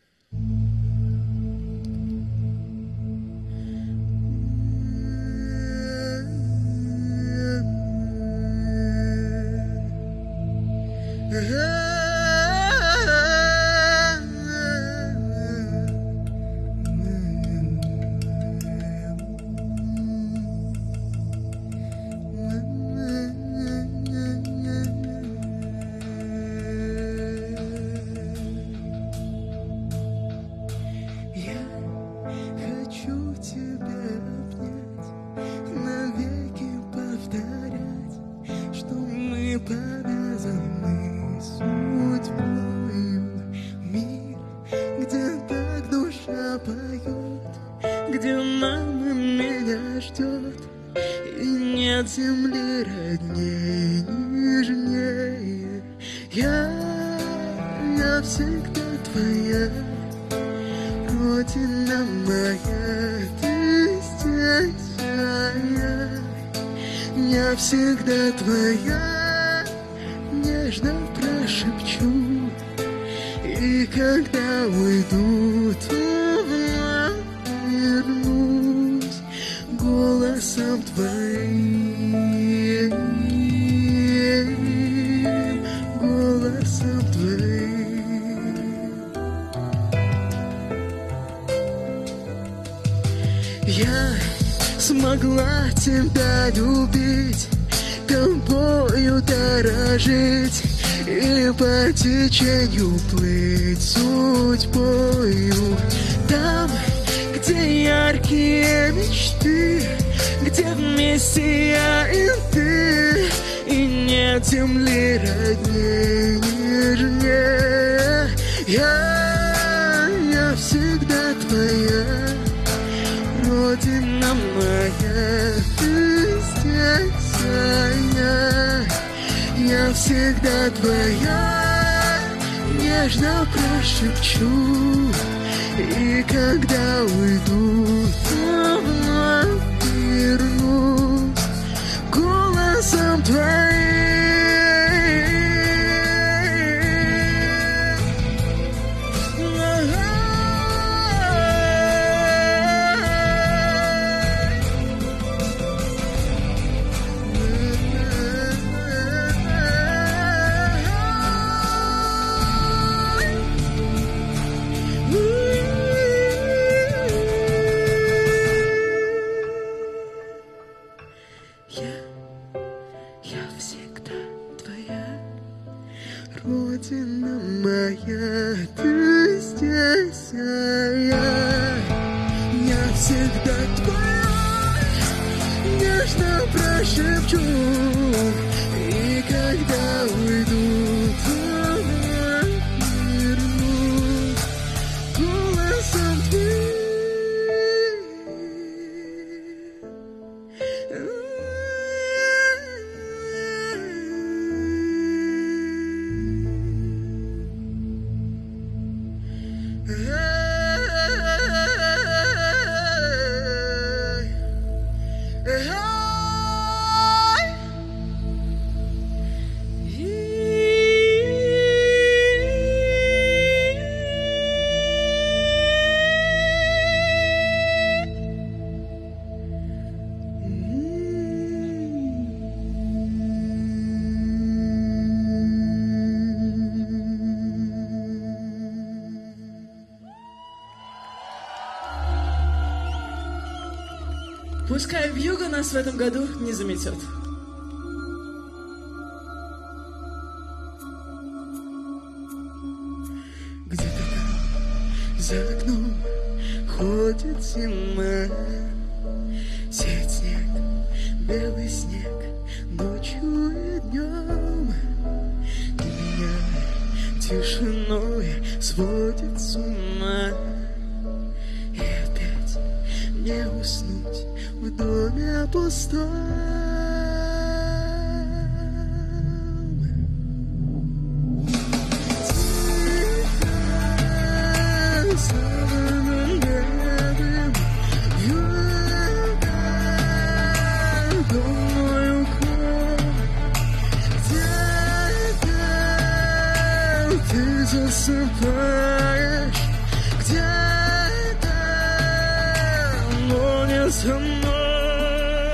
Земли роднее, нежнее. Я, я всегда твоя, Родина моя, ты здесь, а я, я всегда твоя, нежно прошепчу, и когда уйду, то вновь вернусь голосом твоим. Голосом твоим. Я смогла тебя любить, тобою дорожить и по течению плыть судьбою. Там, где яркие мечты, где вместе я и ты, и нет земли роднее, нежнее. Я, я всегда твоя, Родина моя, ты здесь, а я, я всегда твоя, нежно прошепчу, и когда уйду, то вновь вернусь голосом твоим. Родина моя, ты здесь, а я, я всегда твой, нежно прошепчу, и когда уйду, то вернусь голосом твоим. Пускай вьюга нас в этом году не заметет. Где-то там, за окном, уходит зима. Сеет снег, белый снег, ночью и днем. И меня тишиной сводит с ума. И опять не уснуть в доме пустом. Засыпаешь где-то, но не со мной.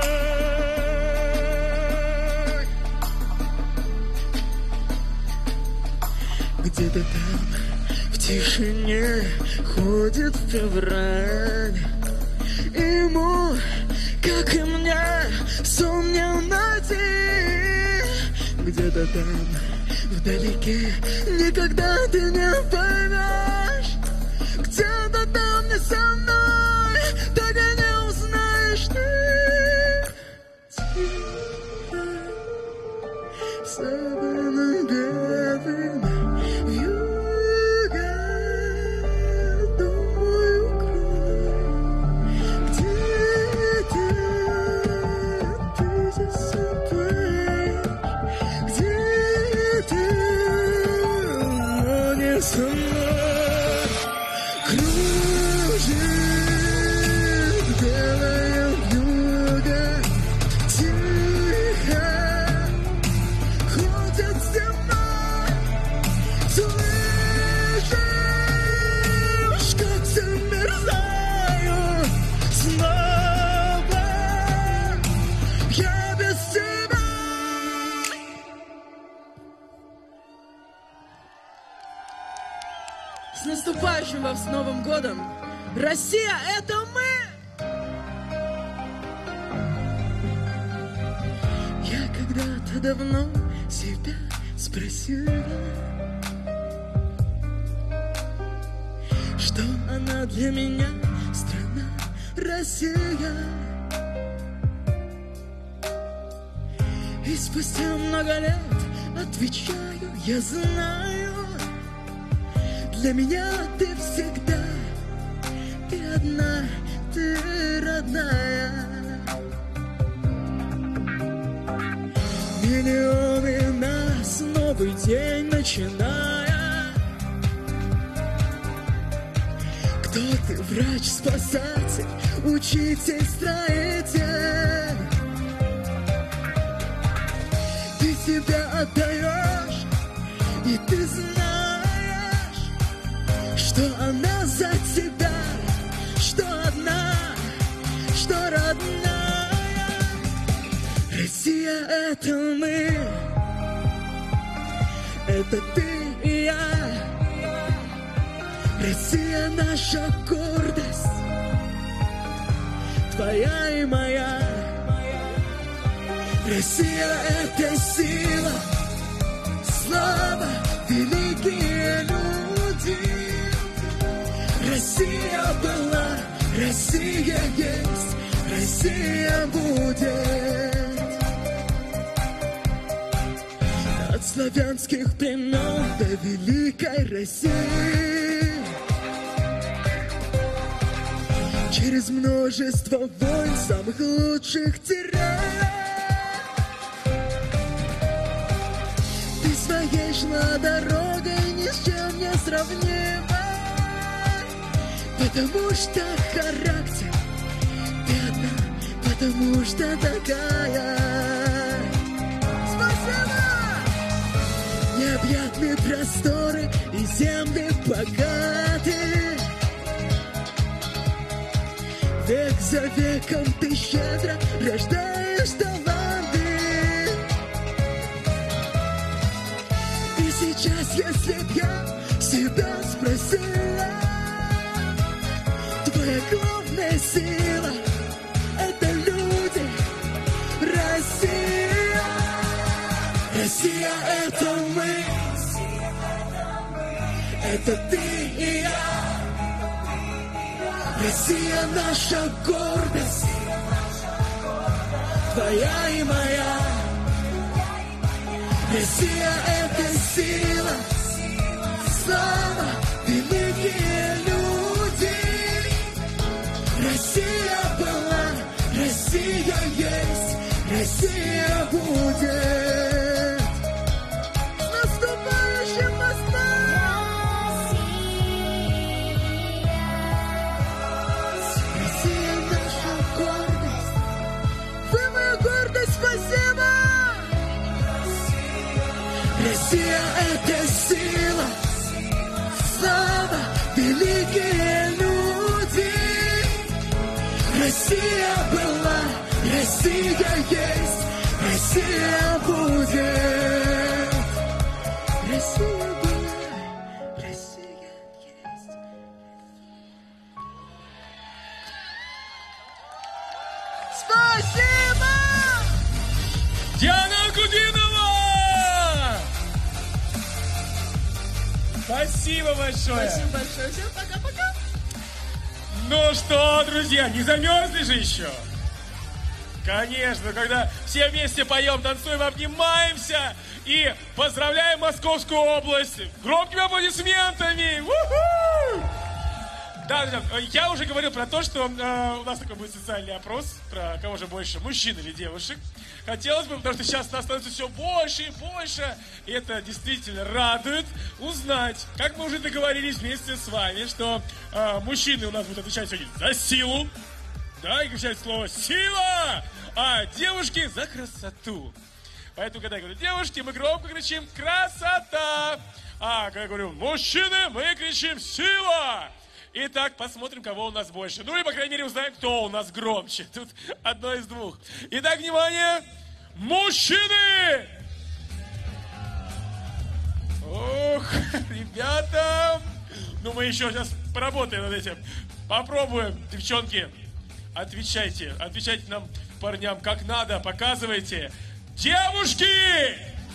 Где-то там в тишине ходит февраль. Ему, как и мне, сон не найти. Где-то там вдалеке никогда ты не поймешь. Где-то там не со мной, так и не узнаешь ты. Тихо, саваном белым вьюга, думаю, укрой. Где-то ты засыпаешь, где-то со мной кружит белая вьюга. Тихо ходит зима. Слышишь, как замерзаю снова я без тебя. С наступающим вас Новым годом! Россия — это мы! Я когда-то давно себя спросила, что она для меня страна Россия. И спустя много лет отвечаю, я знаю, для меня ты всегда, ты одна, ты родная. Миллионы нас, новый день начиная. Кто ты, врач, спасатель, учитель, строитель? Ты себя отдаешь, и ты знаешь, что она за тебя, что одна, что родная. Россия — это мы, это ты и я. Россия — наша гордость, твоя и моя. Россия — это сила, слава, великие люди. Россия была, Россия есть, Россия будет. От славянских племен до великой России. Через множество войн, самых лучших террариев. Ты своей шла дорогой, ни с чем не сравнима. Потому что характер ты одна, потому что такая. Спасибо! Необъятные просторы и земли богатые. Век за веком ты щедро рождаешь таланты. И сейчас, если б я себя спросила, твоя главная сила — это люди. Россия, Россия — это мы, это ты и я. Россия наша гордость, твоя и моя. Россия — это сила, слава, великие люди. Россия была, Россия есть, Россия будет. С наступающим нас! Россия наша гордость, вы моя гордость, спасибо! Россия — это сила, слава, великие люди. Россия была, Россия есть, Россия будет. Россия была, Россия есть. Спасибо! Диана Анкудинова! Спасибо большое! Спасибо большое, всем пока-пока! Ну что, друзья, не замерзли же еще? Конечно, когда все вместе поем, танцуем, обнимаемся и поздравляем Московскую область громкими аплодисментами! У-ху! Да, да, я уже говорил про то, что э, у нас такой будет социальный опрос, про кого же больше, мужчин или девушек. Хотелось бы, потому что сейчас нас становится все больше и больше, и это действительно радует, узнать, как мы уже договорились вместе с вами, что э, мужчины у нас будут отвечать сегодня за силу, да, и кричать слово «сила», а девушки за красоту. Поэтому, когда я говорю «девушки», мы громко кричим «красота», а когда я говорю «мужчины», мы кричим «сила». Итак, посмотрим, кого у нас больше. Ну и, по крайней мере, узнаем, кто у нас громче. Тут одно из двух. Итак, внимание! Мужчины! Ох, ребята! Ну, мы еще сейчас поработаем над этим. Попробуем, девчонки. Отвечайте. Отвечайте нам, парням, как надо. Показывайте. Девушки!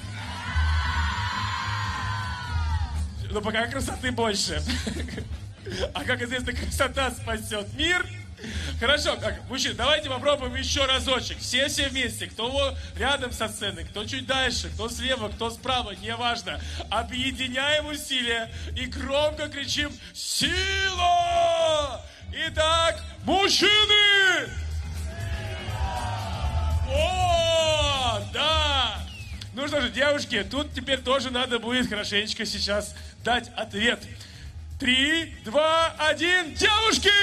Ну, пока красоты больше. А как известно, красота спасет мир. Хорошо, так, мужчины, давайте попробуем еще разочек. Все-все вместе. Кто рядом со сценой, кто чуть дальше, кто слева, кто справа, неважно. Объединяем усилия и громко кричим «Сила!» Итак, мужчины! О, да! Ну что же, девушки, тут теперь тоже надо будет хорошенечко сейчас дать ответ. Три, два, один, девушки!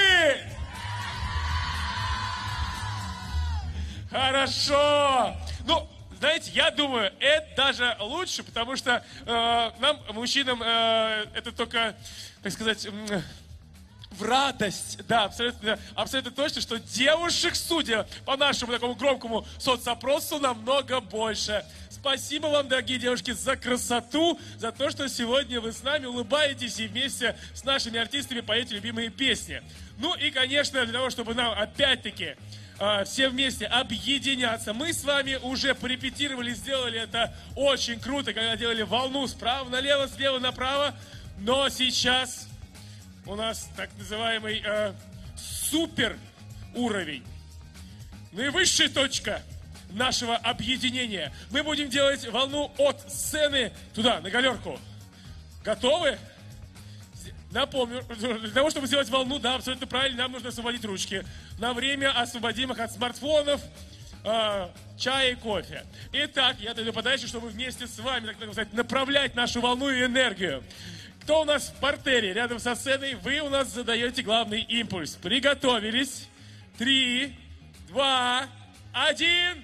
Хорошо! Ну, знаете, я думаю, это даже лучше, потому что э, нам, мужчинам, э, это только, так сказать, э, в радость. Да, абсолютно, абсолютно точно, что девушек, судя по нашему такому громкому соцопросу, намного больше. Спасибо вам, дорогие девушки, за красоту, за то, что сегодня вы с нами улыбаетесь и вместе с нашими артистами поете любимые песни. Ну и, конечно, для того, чтобы нам опять-таки э, все вместе объединяться, мы с вами уже порепетировали, сделали это очень круто, когда делали волну справа налево, слева направо. Но сейчас у нас так называемый э, супер уровень. Наивысшая точка нашего объединения. Мы будем делать волну от сцены туда, на галерку. Готовы? Напомню, для того, чтобы сделать волну, да, абсолютно правильно, нам нужно освободить ручки. На время освободим их от смартфонов, э, чая и кофе. Итак, я даю подачу, чтобы вместе с вами, так сказать, направлять нашу волну и энергию. Кто у нас в партере, рядом со сценой, вы у нас задаете главный импульс. Приготовились. Три, два, один.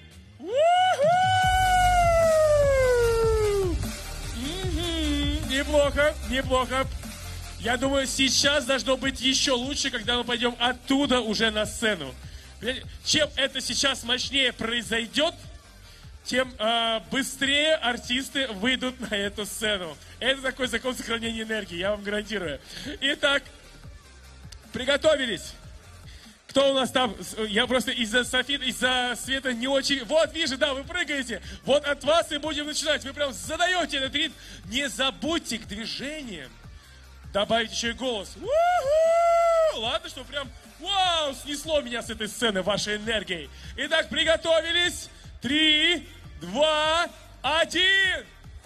Неплохо, неплохо. Я думаю, сейчас должно быть еще лучше, когда мы пойдем оттуда уже на сцену. Чем это сейчас мощнее произойдет, тем э, быстрее артисты выйдут на эту сцену. Это такой закон сохранения энергии, я вам гарантирую. Итак, приготовились. Кто у нас там? Я просто из-за софит, из-за света не очень... Вот, вижу, да, вы прыгаете. Вот от вас и будем начинать. Вы прям задаете этот ритм. Не забудьте к движениям добавить еще и голос. У-ху! Ладно, что что прям, вау, снесло меня с этой сцены вашей энергией. Итак, приготовились. Три, два, один.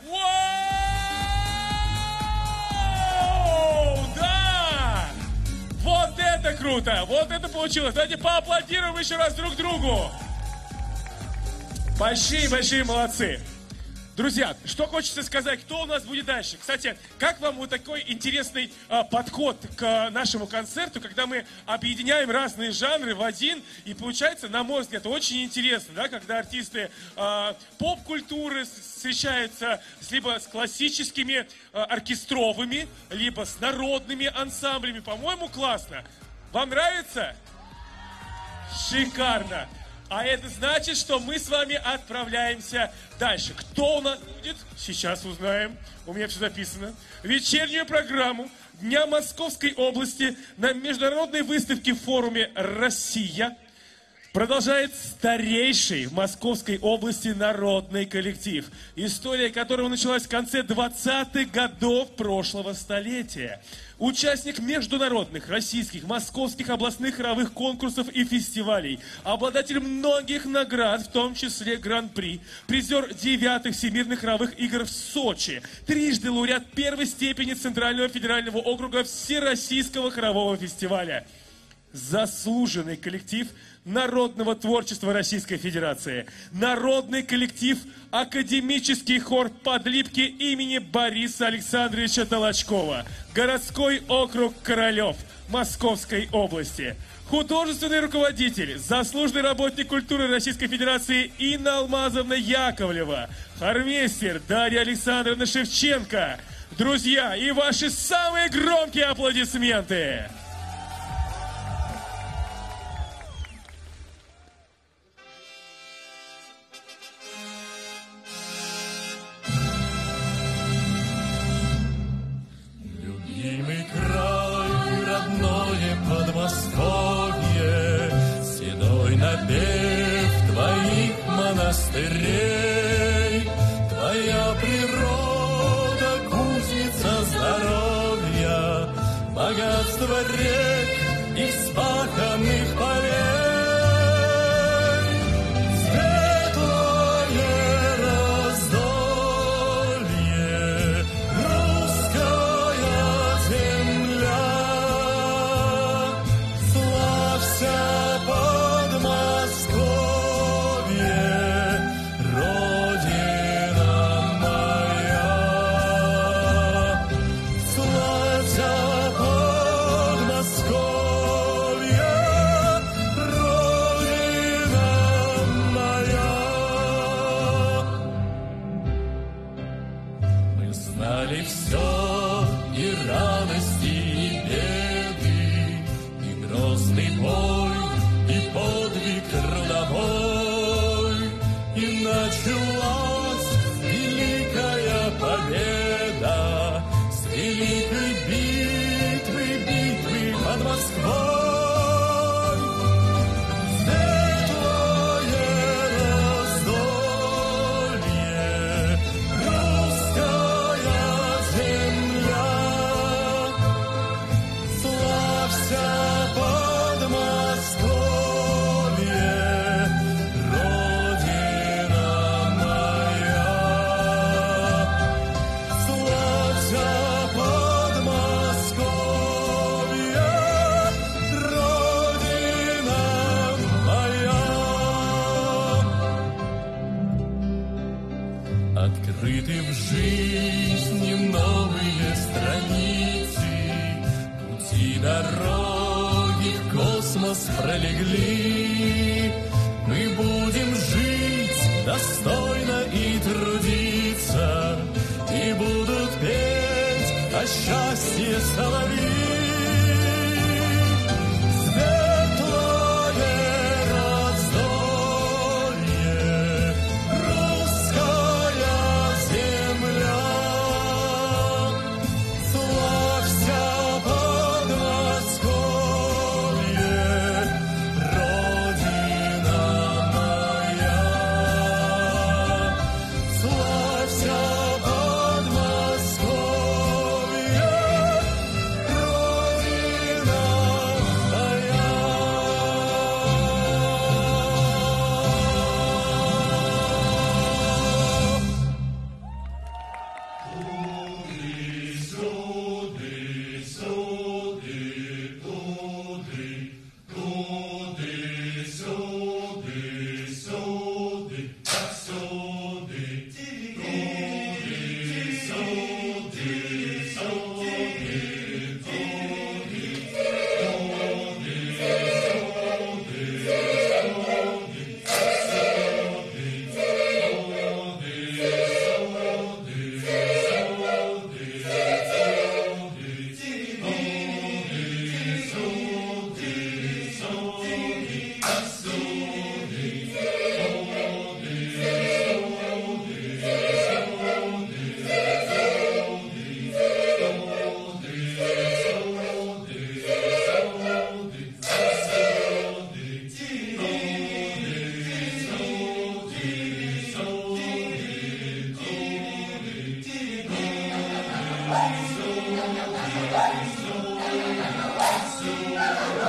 Вау! Да! Вот это круто! Вот это получилось! Давайте поаплодируем еще раз друг другу! Большие-большие молодцы! Друзья, что хочется сказать, кто у нас будет дальше? Кстати, как вам вот такой интересный э, подход к э, нашему концерту, когда мы объединяем разные жанры в один, и получается, на мой взгляд, очень интересно, да, когда артисты э, поп-культуры встречаются с, либо с классическими э, оркестровыми, либо с народными ансамблями. По-моему, классно. Вам нравится? Шикарно! А это значит, что мы с вами отправляемся дальше. Кто у нас будет? Сейчас узнаем. У меня все записано. Вечернюю программу Дня Московской области на международной выставке в форуме «Россия» продолжает старейший в Московской области народный коллектив, история которого началась в конце двадцатых годов прошлого столетия. Участник международных, российских, московских областных хоровых конкурсов и фестивалей, обладатель многих наград, в том числе Гран-при, призер девятых всемирных хоровых игр в Сочи, трижды лауреат первой степени Центрального федерального округа Всероссийского хорового фестиваля. Заслуженный коллектив народного творчества Российской Федерации. Народный коллектив академический хор подлипки имени Бориса Александровича Толочкова. Городской округ Королев Московской области. Художественный руководитель, заслуженный работник культуры Российской Федерации Инна Алмазовна Яковлева. Хормейстер Дарья Александровна Шевченко. Друзья, и ваши самые громкие аплодисменты. Любимый край, родное Подмосковье, седой напев твоих монастырей, твоя природа, кузница здоровья, богатство рек и вспаханных полей. Открыты в жизни новые страницы, пути дороги в космос пролегли. Мы будем жить достойно и трудиться, и будут петь о счастье соловьи. Славься, Подмосковье,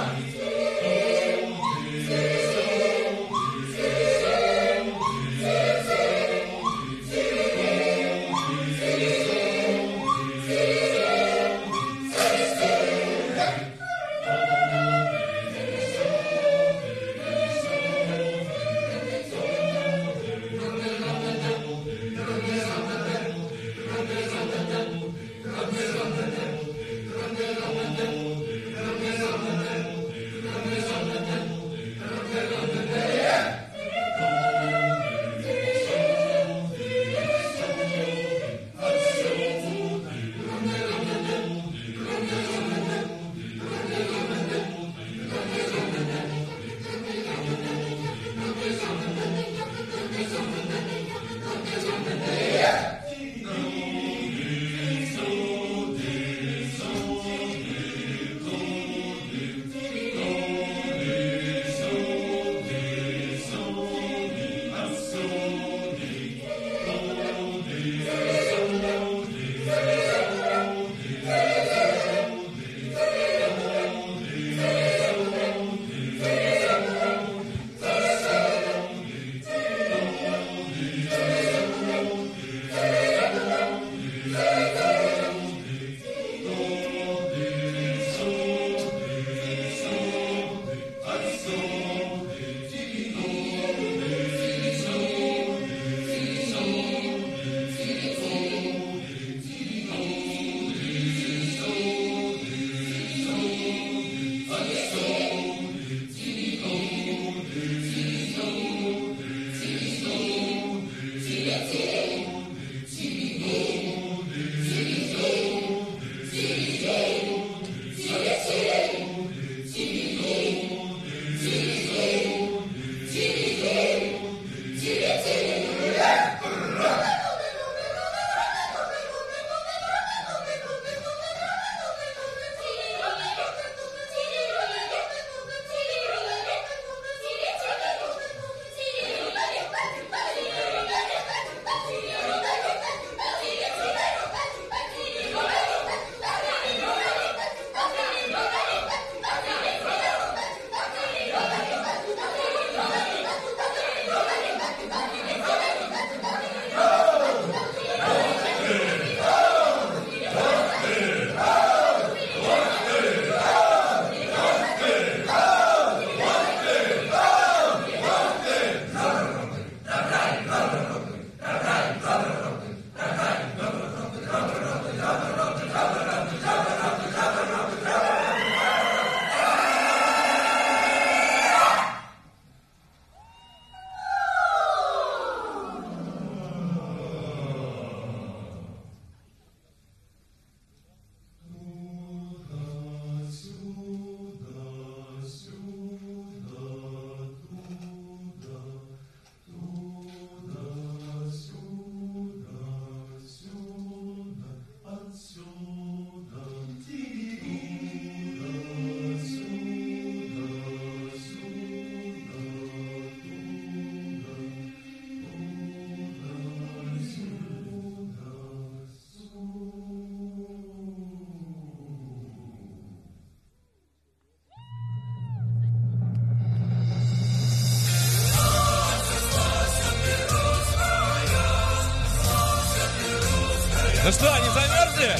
Ну что, не замерзли?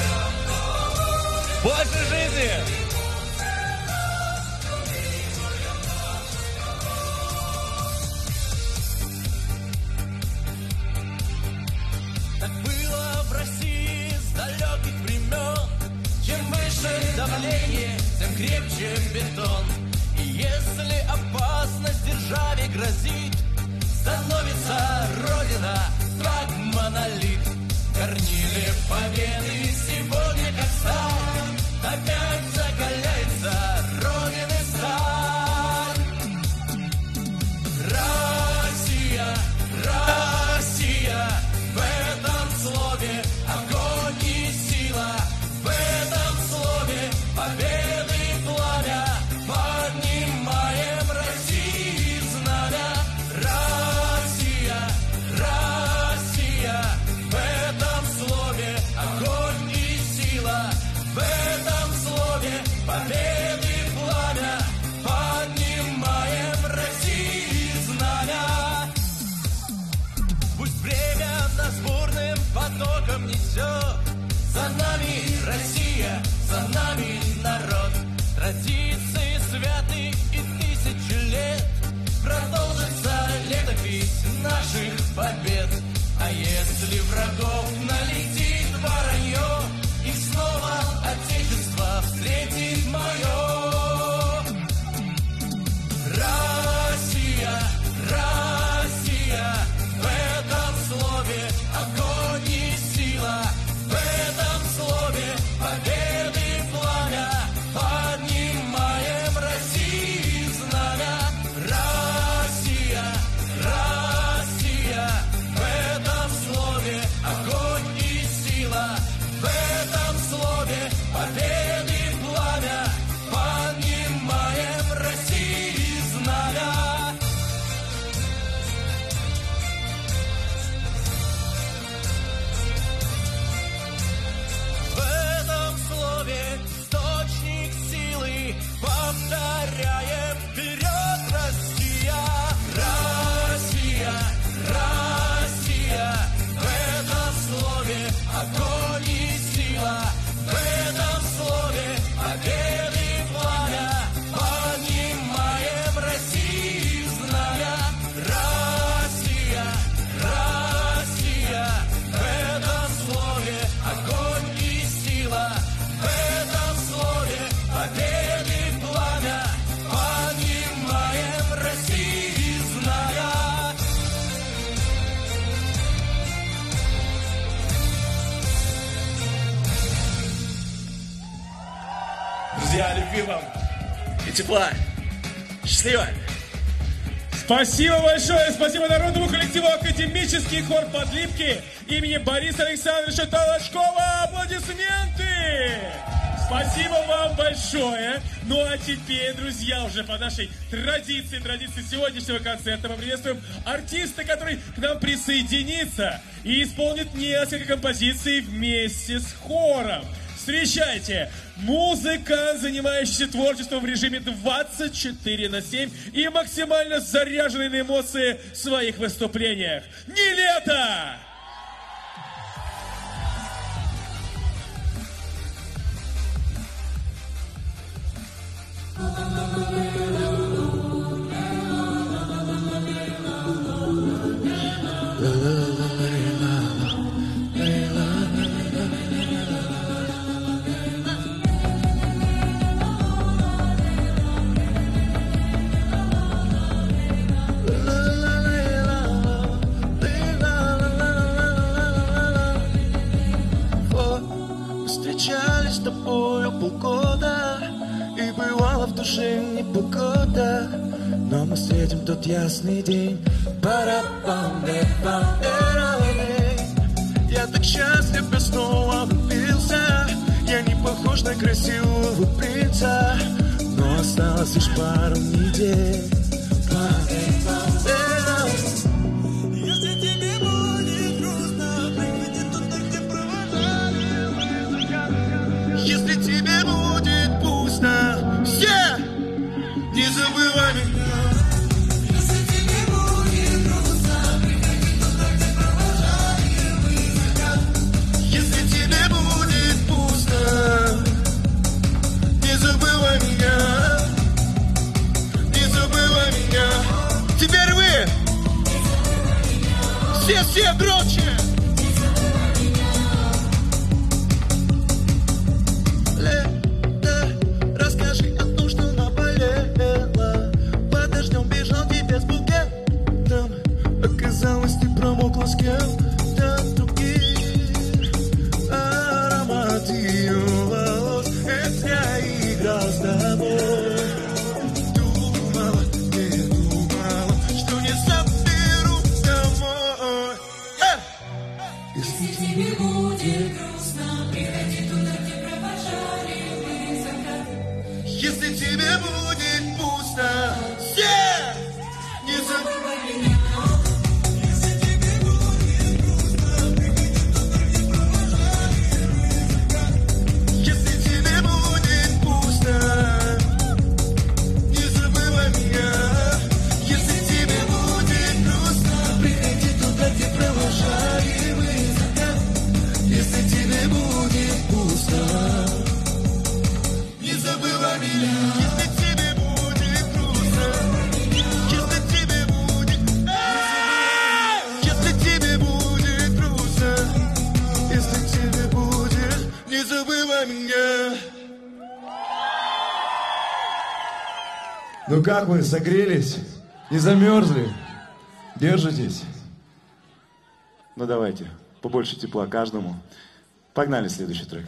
Больше жизни! Так было в России с далеких времен. Чем выше давление, тем крепче бетон. И если опасность державе грозит, становится Родина, как монолит. Горнили победы сегодня как сталь, опять закаляется Родины сталь. Россия, Россия, в этом слове огонь и сила, в этом слове победы пламя, поднимаем России знамя. Россия, Россия, в этом слове огонь и сила, в этом слове продолжится летопись наших побед. А если врагов налетит воронье, и снова Отечество встретит мое. Россия, Россия, в этом слове огонь и сила, в этом слове победы пламя, поднимаем России знамя. Россия, Россия, в этом слове огонь и сила, в этом слове победы пламя, поднимаем России знамя. В этом слове источник силы, повторяем вперед, Россия. Россия, Россия, в этом слове огонь и сила, в этом слове победы пламя, поднимаем России знамя. Россия, Россия, в этом слове огонь и сила, в этом слове победы пламя, поднимаем России знамя. Друзья, любви вам И тепла. Счастливо. Спасибо большое, спасибо народному коллективу «Академический хор Подлипки» имени Бориса Александровича Толочкова. Аплодисменты! Спасибо вам большое. Ну а теперь, друзья, уже по нашей традиции, традиции сегодняшнего концерта мы приветствуем артиста, который к нам присоединится и исполнит несколько композиций вместе с хором. Встречайте, музыкант, занимающийся творчеством в режиме двадцать четыре на семь и максимально заряженный на эмоции в своих выступлениях. Нилетто! Встречались с тобою полгода, и бывало в душе непогода, но мы встретим тот ясный день. Я так счастлив, я снова влюбился. Я не похож на красивого принца, но осталось лишь пару недель. Если тебе будет грустно, приходи туда, где провожали мы закаты. Если тебе будет пусто, все, не забывай меня. Если тебе будет грустно, приходи туда, где провожали мы закаты. Если тебе будет пусто, не забывай меня. Не забывай меня. Теперь вы все-все громче. Лето, расскажи о том, что наболело. Под дождем бежал тебе с букетом. Оказалось, ты промокла с кем-то другим. Аромат ее волос, это я играл с тобой. Думала, не думала, что не заберу домой. Э! Ну как вы, согрелись? Не замерзли? Держитесь? Ну давайте, побольше тепла каждому. Погнали следующий трек.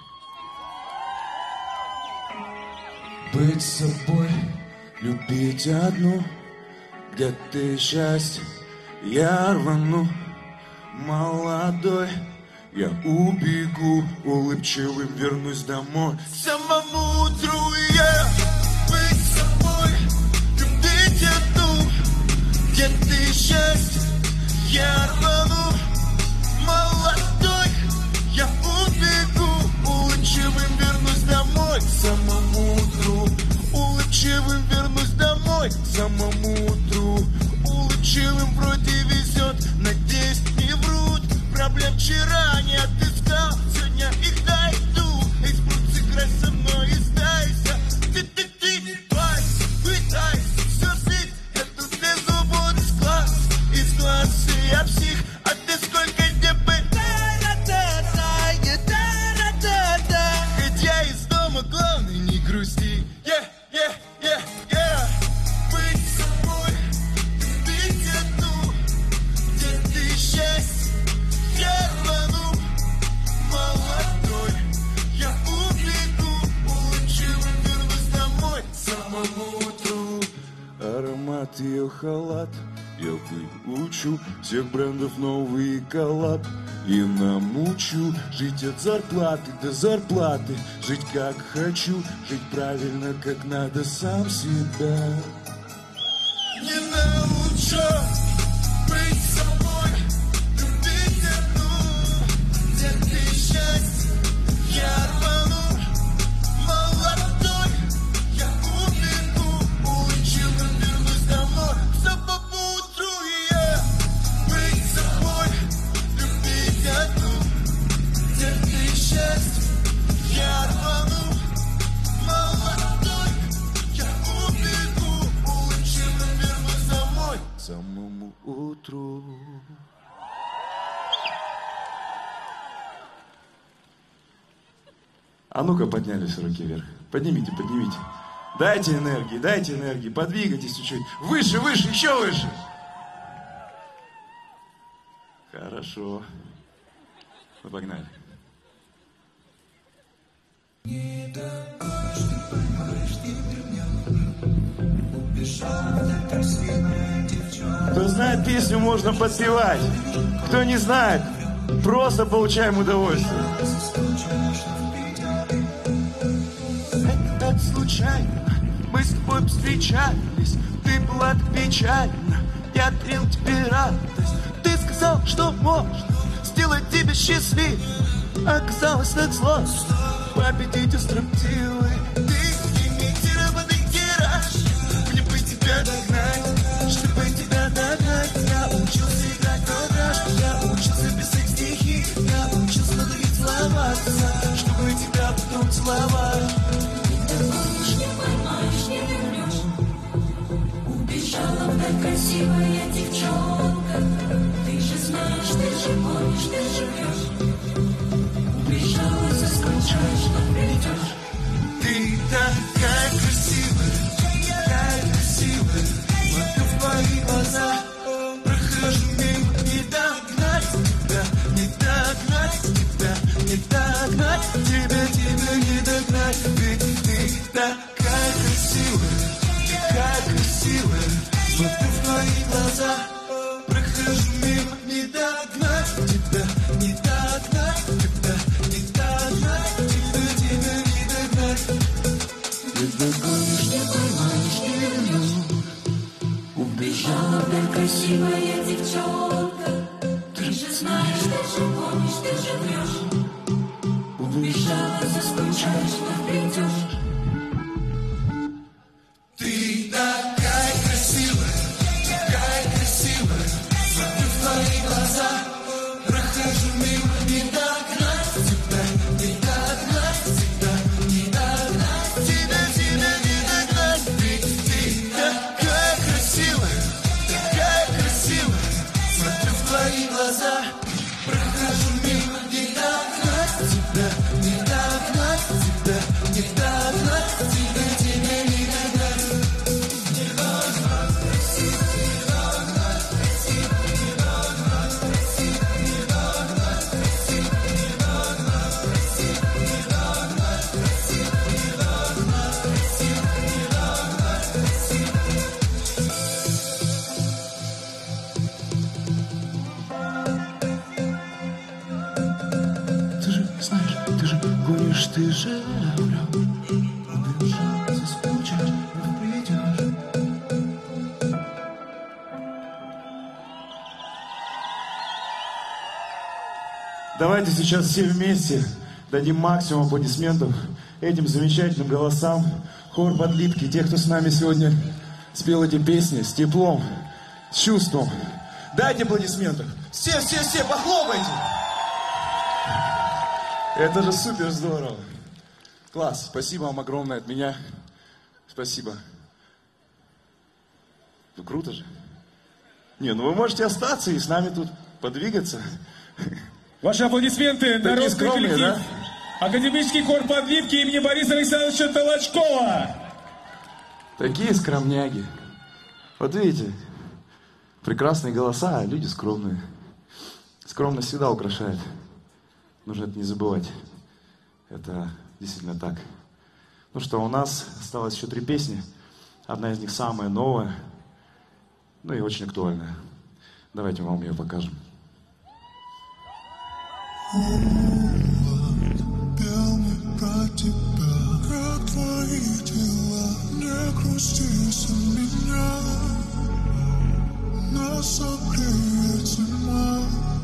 Быть собой, любить одну, где ты счастье, я рвану. Молодой, я убегу, улыбчивым вернусь домой. Самому утру я быть собой, любить одну, где ты счастье, я рвану. Молодой, я убегу, улыбчивым вернусь домой. Самому утру, улыбчивым вернусь домой. Самому утру, улыбчивым вроде везет, надеюсь, не врут. Проблем вчера не отыскал, сегодня их найду. Экспорт, сыграй со мной и сдайся. Ты-ты-ты, не бойся, пытайся, все слить. Это беззаботный склад, из класса я псих, а ты сколько где бы. Хоть я из дома, главное не грусти. Yeah, yeah, yeah, yeah. Быть собой, любить одну, где ты счастье, я рвану. Молодой, я убегу, улыбчивым вернусь домой. Самому утру аромат ее халат, я выучу всех брендов новый коллаб. И намучу жить от зарплаты до зарплаты, жить как хочу, жить правильно, как надо, сам себя. Не научу быть собой, любить одну, где ты счастье, я рвану. Молодой, я убегу, улыбчивым вернусь домой. Самому утру я быть собой, любить одну, где ты счастье, я рвану. Молодой, я убегу, улыбчивым вернусь домой. Самому утру. А ну-ка поднялись руки вверх. Поднимите, поднимите. Дайте энергии, дайте энергии. Подвигайтесь чуть-чуть. Выше, выше, еще выше. Хорошо. Ну, погнали. Кто знает песню, можно подпевать. Кто не знает, просто получаем удовольствие. Это так случайно, мы с тобой встречались. Ты была так печальна, я дарил тебе радость. Ты сказал, что можно сделать тебя счастливым. Оказалось так сложно победить строптивый. Ты имитированный тираж, мне бы тебя догнать, чтобы тебя догнать. Я учился играть в раж, я учился писать стихи, я учился ловить словаться, чтобы тебя потом целовать. Ты помнишь, не поймаешь, не вернешь. Убежала вдаль красивая девчонка. Ты же знаешь, ты же помнишь, ты же врешь. Убежала, заскучаешь, но придешь. Ты такая красивая, такая красивая. Смотрю в твои глаза, прохожу мимо. Не догнать тебя, не догнать тебя, не догнать тебя, тебя не догнать. Ведь ты такая красивая, такая красивая. Смотрю в твои глаза, прохожу мимо. Не догнать тебя, не догнать тебя, не догнать тебя, тебя не догнать. Не догонишь, не поймаешь, не вернешь. Убежала вдаль красивая девчонка. Ты же знаешь, ты же помнишь, ты же врешь. Убежала, заскучаешь, но придешь. Ты такая красивая, такая красивая. Смотрю в твои глаза, прохожу мимо. Не догнать тебя, не догнать тебя, не догнать тебя, тебя не догнать. Ведь ты такая красивая, такая красивая. Смотрю в твои глаза, прохожу мимо. Не догнать тебя, не догнать тебя, не догнать. ты же влюблен, убежал, заскучать не придешь. Давайте сейчас все вместе дадим максимум аплодисментов этим замечательным голосам. Хор Подлитки, тех, кто с нами сегодня спел эти песни с теплом, с чувством. Дайте аплодисменты. Все, все, все, похлопайте. Это же супер здорово. Класс. Спасибо вам огромное от меня. Спасибо. Ну, круто же. Не, ну вы можете остаться и с нами тут подвигаться. Ваши аплодисменты, народный скромные, коллектив. Да? Академический хор Подлитки имени Бориса Александровича Толочкова. Такие скромняги. Вот видите, прекрасные голоса, а люди скромные. Скромность всегда украшает. Нужно это не забывать. Это действительно так. Ну что, у нас осталось еще три песни. Одна из них самая новая, ну и очень актуальная. Давайте мы вам ее покажем. Пел мне про тебя, как твои дела, не грусти за меня, нас согреет зима,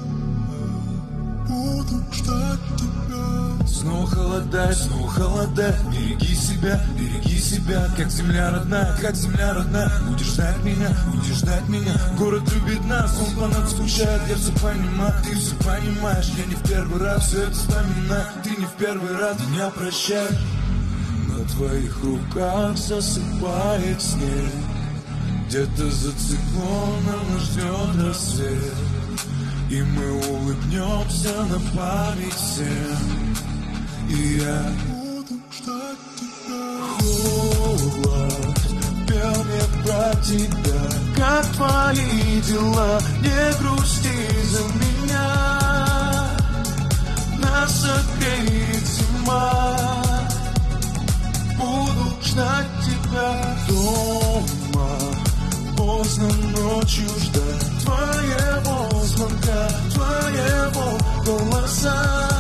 буду ждать тебя. Снова холода, снова холода, береги себя, береги себя, как земля родная, как земля родная. Будешь ждать меня, будешь ждать меня. Город любит нас, он по нам скучает, я все понимаю, ты все понимаешь. Я не в первый раз все это вспоминаю, ты не в первый раз меня прощай. На твоих руках засыпает снег, где-то за циклоном нас ждет рассвет, и мы улыбнемся на память всем. И я буду ждать тебя. Холод пел мне про тебя, как твои дела, не грусти за меня, нас согреет зима, буду ждать тебя дома, поздно ночью ждать твоего звонка, твоего голоса,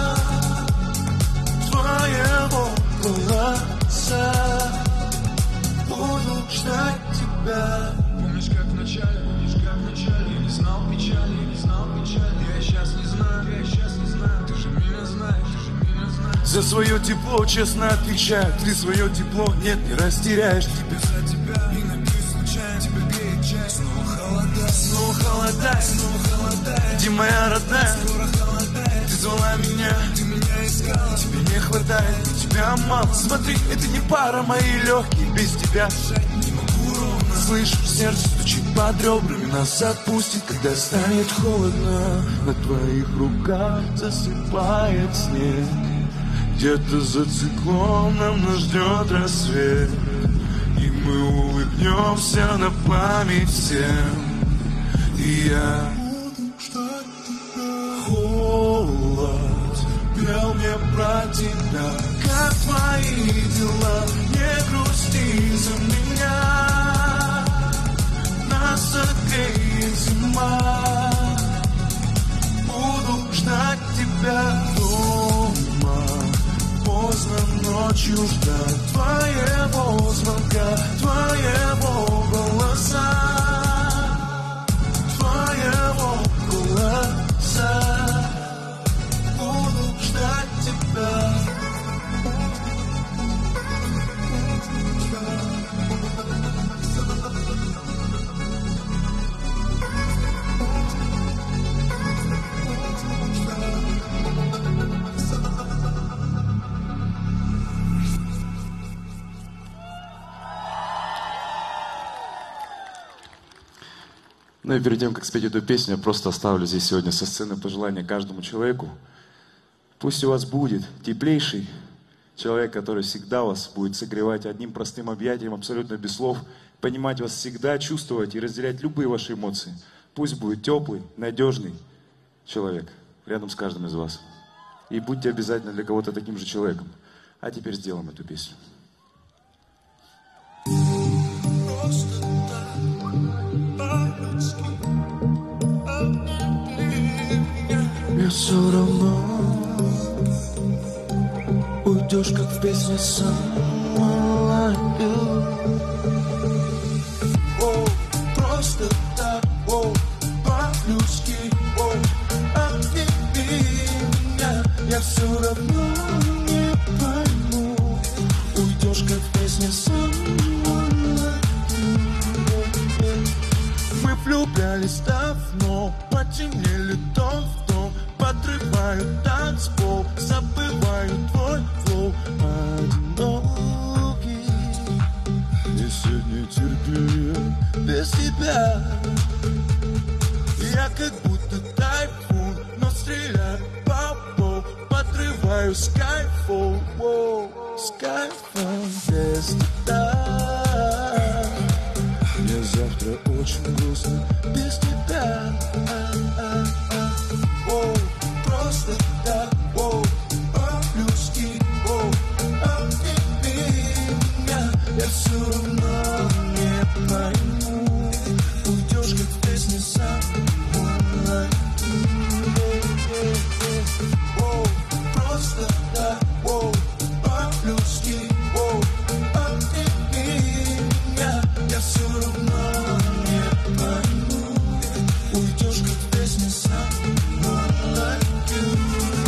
твоего голоса, буду ждать тебя. Помнишь, как в начале, помнишь, как в начале, я не знал печали, я не знал печали, я сейчас не знаю, я сейчас не знаю, ты же меня знаешь, ты же меня знаешь. За свое тепло честно отвечаю, ты свое тепло нет, не растеряешь. Теперь за тебя и напьюсь случайно, тебя греет чай. Снова холода, снова холода, снова холода, где моя родная, скоро холодает. Ты звала меня, ты меня искала, тебе не хватает, тебя мало. Смотри, это не пара, мои легкие без тебя не могу ровно. Слышу, сердце стучит под ребрами, нас отпустит, когда станет холодно. На твоих руках засыпает снег, где-то за циклоном нас ждет рассвет, и мы улыбнемся на память всем. И я буду ждать тебя. Холод пел мне про тебя, как твои дела, не грусти за меня, нас согреет зима, буду ждать тебя дома, поздно ночью ждать твоего звонка, твоего голоса, твоего голоса, буду ждать тебя. Ну и перед тем, как спеть эту песню, я просто оставлю здесь сегодня со сцены пожелание каждому человеку. Пусть у вас будет теплейший человек, который всегда вас будет согревать одним простым объятием, абсолютно без слов, понимать вас всегда, чувствовать и разделять любые ваши эмоции. Пусть будет теплый, надежный человек рядом с каждым из вас. И будьте обязательно для кого-то таким же человеком. А теперь сделаем эту песню. Мне все равно, у уйдешь, как в песне Someone Like You. О, просто так, о, по-людски, о, обними меня, я все равно не пойму. Уйдешь, как в песне Someone Like You. Мы влюблялись давно, потемнели дом в дом, подрываю танцпол, забываю твой флоу. Одинокий, мне сегодня терпелив без тебя. Я как будто тайфун, но стреляю по полу, подрываю скайфол, скайфол без тебя. Мне завтра очень грустно без тебя. О, просто так, о, по-людски, о, обними меня, я все равно не пойму. Уйдешь, как в песне Someone Like You. О, просто так, о, по-людски, о, обними меня, я все равно не пойму. Уйдешь, как в песне Someone Like You.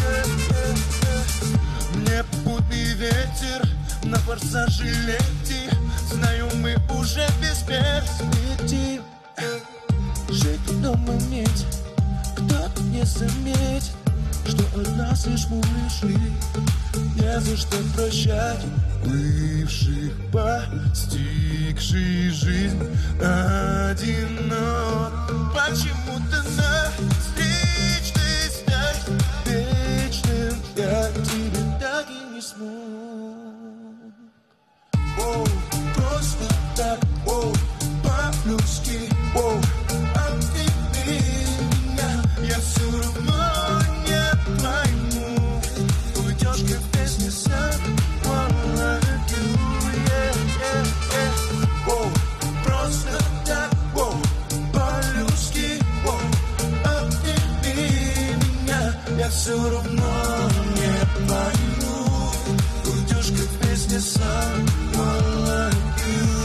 Мне попутный ветер на форсаже лети, знаю, мы уже без перспектив. Жить потом иметь, кто-то не заметит, что от нас лишь мы ушли. Не за что прощать бывших, постигших жизнь одинок. Почему-то на встречной стать вечным я тебе так и не смог. О, просто так, о, по-людски, о, обними меня, я все равно не пойму. Уйдешь, как в песне Someone Like You. Yeah, yeah, yeah. О, просто так, о, по-людски, о, обними меня, я все равно не пойму. Уйдешь, как в песне Someone Like You.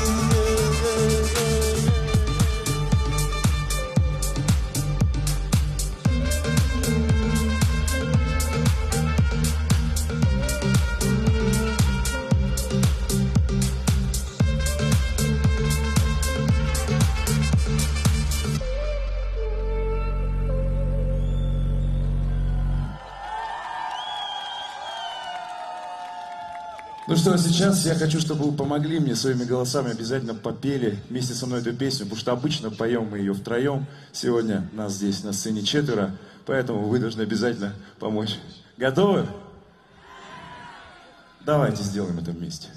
Ну что, сейчас я хочу, чтобы вы помогли мне своими голосами, обязательно попели вместе со мной эту песню, потому что обычно поем мы ее втроем. Сегодня нас здесь на сцене четверо, поэтому вы должны обязательно помочь. Готовы? Давайте сделаем это вместе.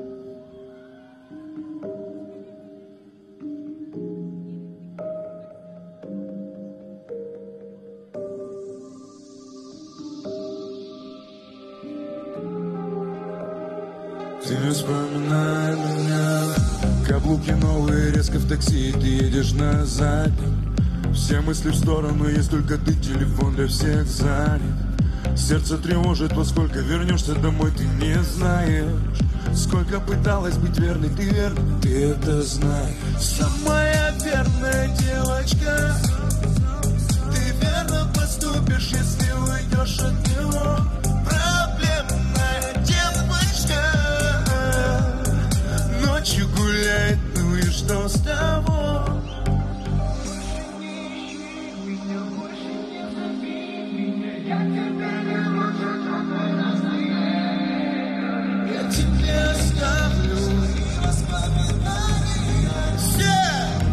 Ты вспоминай меня. Каблуки новые, резко в такси, ты едешь на заднем. Все мысли в сторону, есть только ты, телефон для всех занят. Сердце тревожит, во сколько вернешься домой, ты не знаешь. Сколько пыталась быть верной, ты верна, ты это знаешь. Самая верная девочка, ты верно поступишь, если уйдешь от него. Проблемная девочка ночью гуляет, ну и что с того? Я тебе оставлю воспоминания. Все!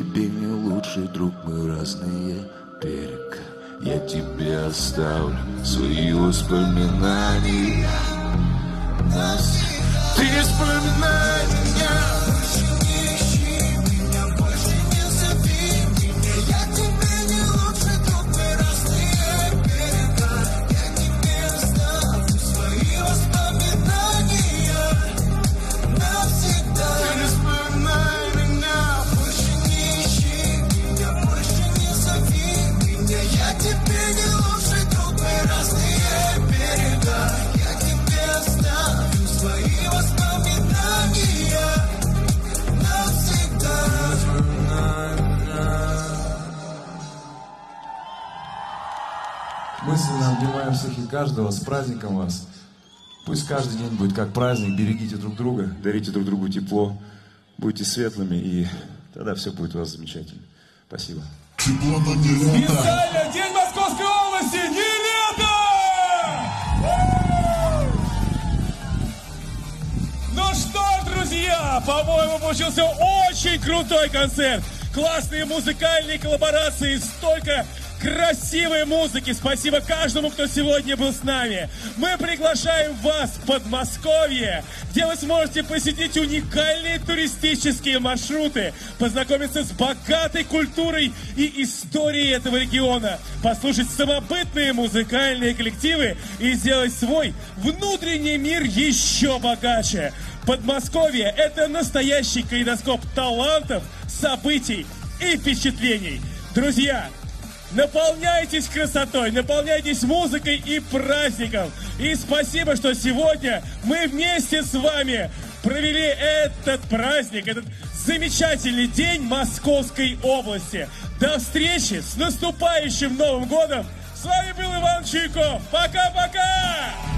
тебе не лучший друг, мы разные берега. Я тебе оставлю свои воспоминания. Нас... Ты вспоминай меня. Мысленно обнимаем всех и каждого, с праздником вас. Пусть каждый день будет как праздник, берегите друг друга. Дарите друг другу тепло, будьте светлыми, и тогда все будет у вас замечательно. Спасибо. Тепло, но не лето. Специально День Московской области, не лето! Ну что, друзья, по-моему, получился очень крутой концерт. Классные музыкальные коллаборации, столько красивой музыки. Спасибо каждому, кто сегодня был с нами. Мы приглашаем вас в Подмосковье, где вы сможете посетить уникальные туристические маршруты, познакомиться с богатой культурой и историей этого региона, послушать самобытные музыкальные коллективы и сделать свой внутренний мир еще богаче. Подмосковье – это настоящий калейдоскоп талантов, событий и впечатлений. Друзья, наполняйтесь красотой, наполняйтесь музыкой и праздником. И спасибо, что сегодня мы вместе с вами провели этот праздник, этот замечательный день Московской области. До встречи с наступающим Новым годом. С вами был Иван Чуйков. Пока-пока!